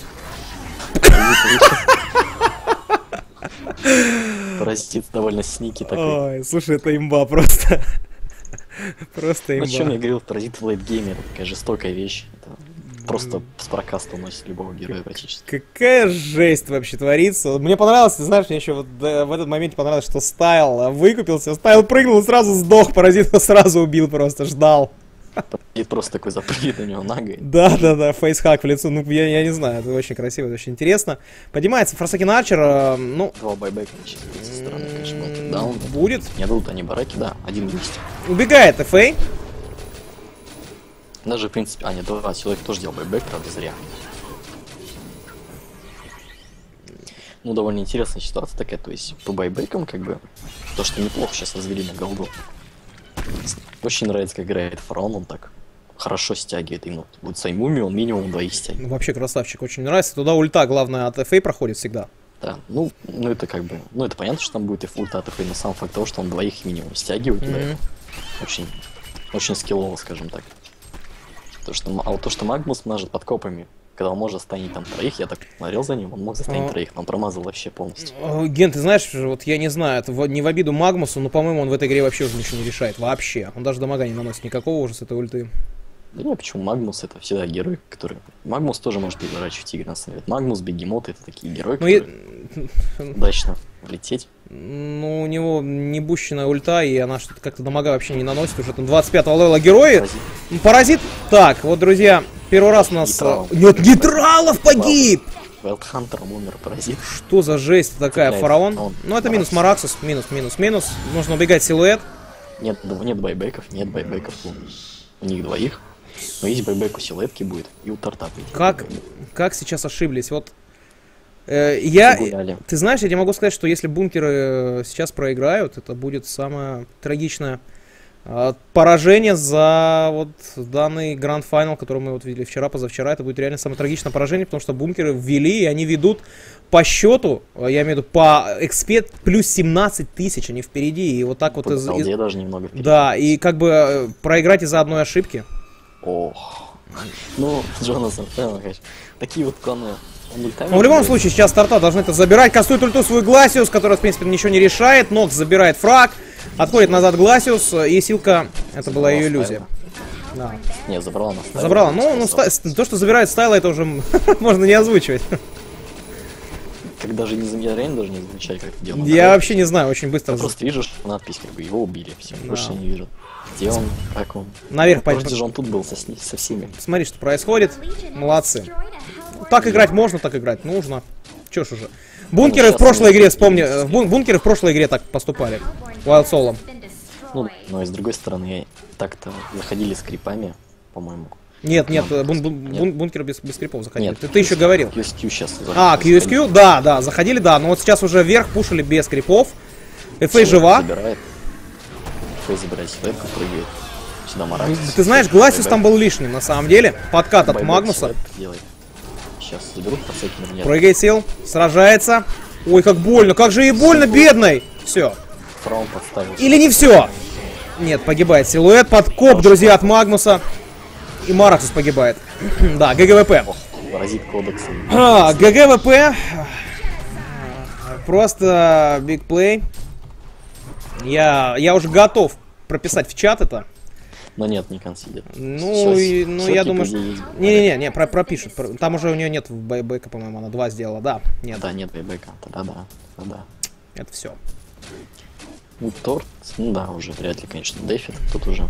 Паразит довольно сники Ой, такой. слушай, это имба просто. Просто имба. Ну, чем я говорил, паразит в лейтгейме, это такая жестокая вещь. Это просто с прокаста уносит любого героя практически. Какая жесть вообще творится. Мне понравилось, ты знаешь, мне еще вот в этот момент понравилось, что Стайл выкупился, Стайл прыгнул и сразу сдох, паразит его сразу убил, просто ждал. И просто такой запрыгнет на него ногой. Да, да, да, фейсхак в лицо. Ну, я, я не знаю, это очень красиво, это очень интересно. Поднимается Forsaken Archer, ну... Два байбека со стороны, конечно, был даун. Будет. Не дадут они бараки, да, один есть. Убегает эф эй. Даже, в принципе... А, нет, два человека тоже делал байбек, правда, зря. Ну, довольно интересная ситуация такая, то есть по байбекам, как бы, то, что неплохо сейчас развели на голду. Очень нравится, как играет фараон, он так хорошо стягивает именно. Будет своей мумией, он минимум двоих стягивает. Ну, вообще красавчик, очень нравится. Туда ульта, главное, от эф эй проходит всегда. Да, ну, ну это как бы, ну это понятно, что там будет и ульта от эф эй, но сам факт того, что он двоих минимум стягивает, mm-hmm. да, очень, очень скиллово, скажем так. То, что, а вот то, что Магнус мажет под копами, когда он может застанить там троих, я так смотрел за ним, он мог застанить oh. троих, но он промазал вообще полностью. Oh, Ген, ты знаешь, вот я не знаю, это не в обиду Магнусу, но, по-моему, он в этой игре вообще уже ничего не решает, вообще. Он даже дамага не наносит никакого уже с этой ульты. Да нет, почему Магнус это всегда герой, который... Магнус тоже может переворачивать игры, на самом деле. Магнус, Бегемот это такие герои, ну, которые я... удачно влететь. Ну, у него не бущенная ульта, и она что-то как-то дамага вообще не наносит. Уже там двадцать пятого левела герои. Паразит. Паразит. Так, вот, друзья, первый раз у нас... Нейтрал. Нет, Нейтралов погиб! Велдхантером умер паразит. Что за жесть такая, Цепляет. фараон? Он Ну, это минус Мараксус, минус, минус, минус. Нужно убегать силуэт. Нет, нет байбеков, нет байбеков у, у них двоих. Но есть байбек у силуэтки будет, и у торта. Как, как сейчас ошиблись? Вот э, я... Загуляли. Ты знаешь, я тебе могу сказать, что если бункеры сейчас проиграют, это будет самое трагичное э, поражение за вот данный Grand Final, который мы вот видели вчера, позавчера. Это будет реально самое трагичное поражение, потому что бункеры ввели, и они ведут по счету, я имею в виду по экспет, плюс семнадцать тысяч, они впереди. И вот так вот... Из, из... даже немного впереди. Да, и как бы э, проиграть из-за одной ошибки. Ох. Ну, Джонатан, конечно. Такие вот планы. Но в любом случае, сейчас Торта должны это забирать. Кастует ульту свой Гласиус, который, в принципе, ничего не решает. Нокс забирает фраг. Отходит назад Гласиус. И Силка, это была ее иллюзия. Да. Не, забрала она. Стайла. Забрала. Ну, ну ста... то, что забирает Стайла, это уже можно не озвучивать. Как даже не замечать, реально даже не замечать, как это делать. Я вообще не знаю, очень быстро. Я просто вижу надпись, как бы его убили. Все, да. Больше я не вижу. Где он? Как он? Наверх пойдет. Вроде же он тут был со, со всеми. Смотри, что происходит. Молодцы. Так играть можно, так играть нужно. Чё ж уже. Бункеры в прошлой игре, вспомни, бун бункеры в прошлой игре так поступали. Wild Soul. Ну, но и с другой стороны, так-то заходили с крипами, по-моему. Нет, нет, бун бун бун бункеры без, без крипов заходили. Нет, ты, ты еще говорил. кью эс кью сейчас. А, кью эс кью, да, да, заходили, да. Но вот сейчас уже вверх пушили без крипов. эф эй жива. Забирает. эф эй забирает силуэтку, прыгает. Сюда Маракс. Ты знаешь, Гласиус там был лишним, на самом деле. Подкат от Магнуса. Сейчас заберут подсекнер, нет. Прыгает сил, сражается. Ой, как больно, как же ей больно, бедной. Все. Фраун подставил. Или не все. Нет, погибает силуэт. Подкоп, друзья, от Магнуса. И Мараксус погибает. Да, ГГВП. Паразит кодекса. А, ГГВП. Просто big play. Я, я уже готов прописать в чат это. Но нет, не консидер. Ну, и, ну я думаю, что... Не-не-не, не, про пропишут. Там уже у нее нет байбека, по-моему, она два сделала, да. Нет. Да, нет байбека, тогда да, тогда. Это все. Ну, торт, ну да, уже вряд ли, конечно, дефит, тут уже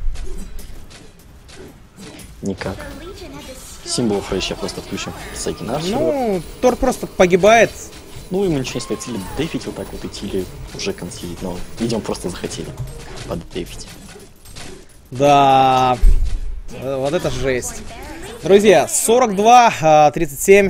никак. Символ фреш я просто включим. Сайкинар. Ну, торт просто погибает. Ну, ему ничего не стоит, или дефить вот так вот идти, или уже консидить, но, видимо, просто захотели поддефить. Да, вот это жесть. Друзья, сорок два тридцать семь.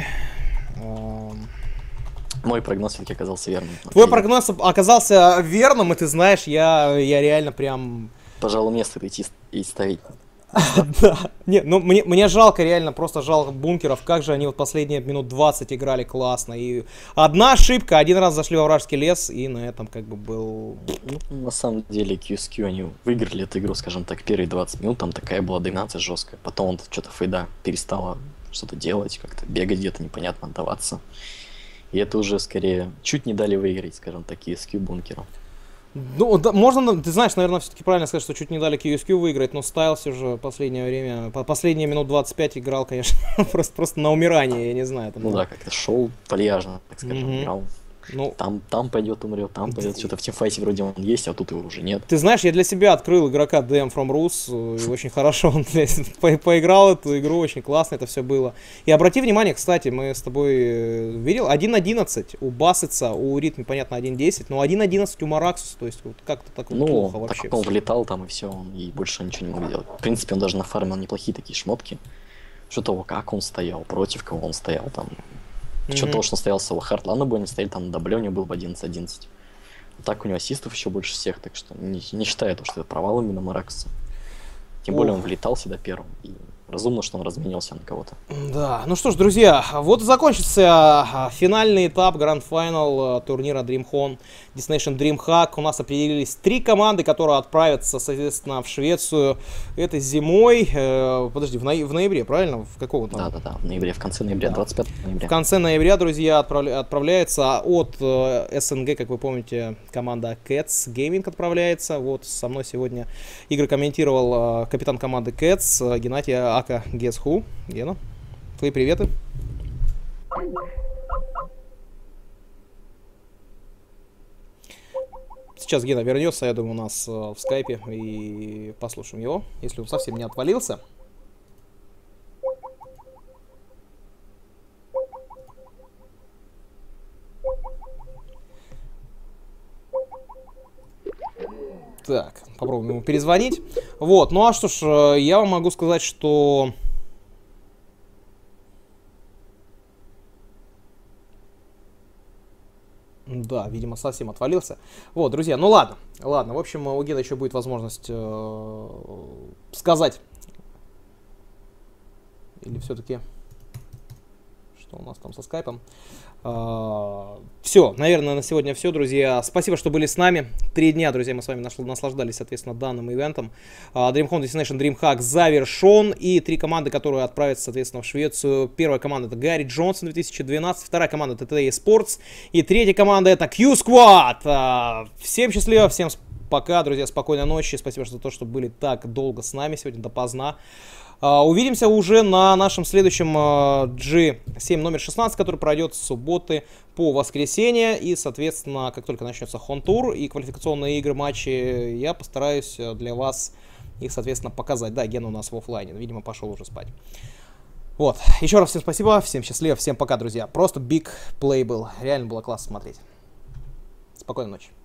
Мой прогноз все-таки оказался верным. Твой Окей. прогноз оказался верным, и ты знаешь, я, я реально прям... Пожалуй, место идти и ставить. Да, не, ну мне, мне жалко, реально, просто жалко бункеров, как же они вот последние минут двадцать играли классно, и одна ошибка, один раз зашли во вражеский лес, и на этом как бы был... Ну, на самом деле, кью эс кью, они выиграли эту игру, скажем так, первые двадцать минут, там такая была доминация жесткая, потом он что-то фейда перестала что-то делать, как-то бегать где-то непонятно, отдаваться, и это уже скорее чуть не дали выиграть, скажем так, кью эс кью бункеру. Ну, да, можно, ты знаешь, наверное, все-таки правильно сказать, что чуть не дали кью эс кью выиграть, но Стайлс уже последнее время, по последние минут двадцать пять играл, конечно, просто, просто на умирание, я не знаю. Там, ну да, как-то шел вальяжно, так скажем, mm-hmm. играл. Ну, там, там пойдет, умрет, там пойдет, что-то в тимфайте вроде он есть, а тут его уже нет. Ты знаешь, я для себя открыл игрока ди эм from Rus, и очень хорошо он по поиграл эту игру, очень классно это все было. И обрати внимание, кстати, мы с тобой видел, один одиннадцать у Бассетса, у Ритми, понятно, один десять, но один одиннадцать у Мараксуса, то есть вот как-то так вот ну, плохо вообще. Так он влетал там и все, он и больше ничего не мог делать. В принципе, он даже нафармил неплохие такие шмотки. Что того, как он стоял, против кого он стоял там. Mm-hmm. Что того, что он стоял с Хартлана бы, они стояли там на дабле, у него был в одиннадцать одиннадцать. Так у него ассистов еще больше всех, так что не, не считаю то, что это провал именно Маракса. Тем Ох. более он влетал сюда первым. И разумно, что он разменился на кого-то. Да, ну что ж, друзья, вот и закончится финальный этап Grand Final турнира DreamHack, Destination DreamHack. У нас определились три команды, которые отправятся, соответственно, в Швецию этой зимой. Э, подожди, в, ноя- в ноябре, правильно? В какого там? Да-да-да, в ноябре, в конце ноября, двадцать пятого ноября. В конце ноября, друзья, отправля- отправляется от э, эс эн гэ, как вы помните, команда Cats Gaming отправляется. Вот со мной сегодня игры комментировал э, капитан команды Cats э, Геннадий Ака Guess Who. Гена, твои приветы. Сейчас Гена вернется, я думаю, у нас э, в скайпе, и послушаем его, если он совсем не отвалился. Так, попробуем ему перезвонить. Вот, ну а что ж, я вам могу сказать, что... Да, видимо, совсем отвалился. Вот, друзья, ну ладно, ладно. В общем, у Гена еще будет возможность э, сказать. Или все-таки... Что у нас там со скайпом? Uh, все, наверное, на сегодня все, друзья. Спасибо, что были с нами. Три дня, друзья, мы с вами наслаждались, соответственно, данным ивентом. Uh, DreamHome Destination DreamHack завершен. И три команды, которые отправятся, соответственно, в Швецию. Первая команда — это Гарри Джонсон две тысячи двенадцать. Вторая команда — это ти эй Sports. И третья команда — это Q-Squad. Uh, всем счастливо, всем пока, друзья. Спокойной ночи. Спасибо за то, что были так долго с нами сегодня, допоздна. Uh, увидимся уже на нашем следующем uh, джи семь номер шестнадцать, который пройдет с субботы по воскресенье. И, соответственно, как только начнется Хонтур и квалификационные игры, матчи, я постараюсь для вас их, соответственно, показать. Да, Ген у нас в офлайне, видимо, пошел уже спать. Вот, еще раз всем спасибо, всем счастливо, всем пока, друзья. Просто big play был, реально было классно смотреть. Спокойной ночи.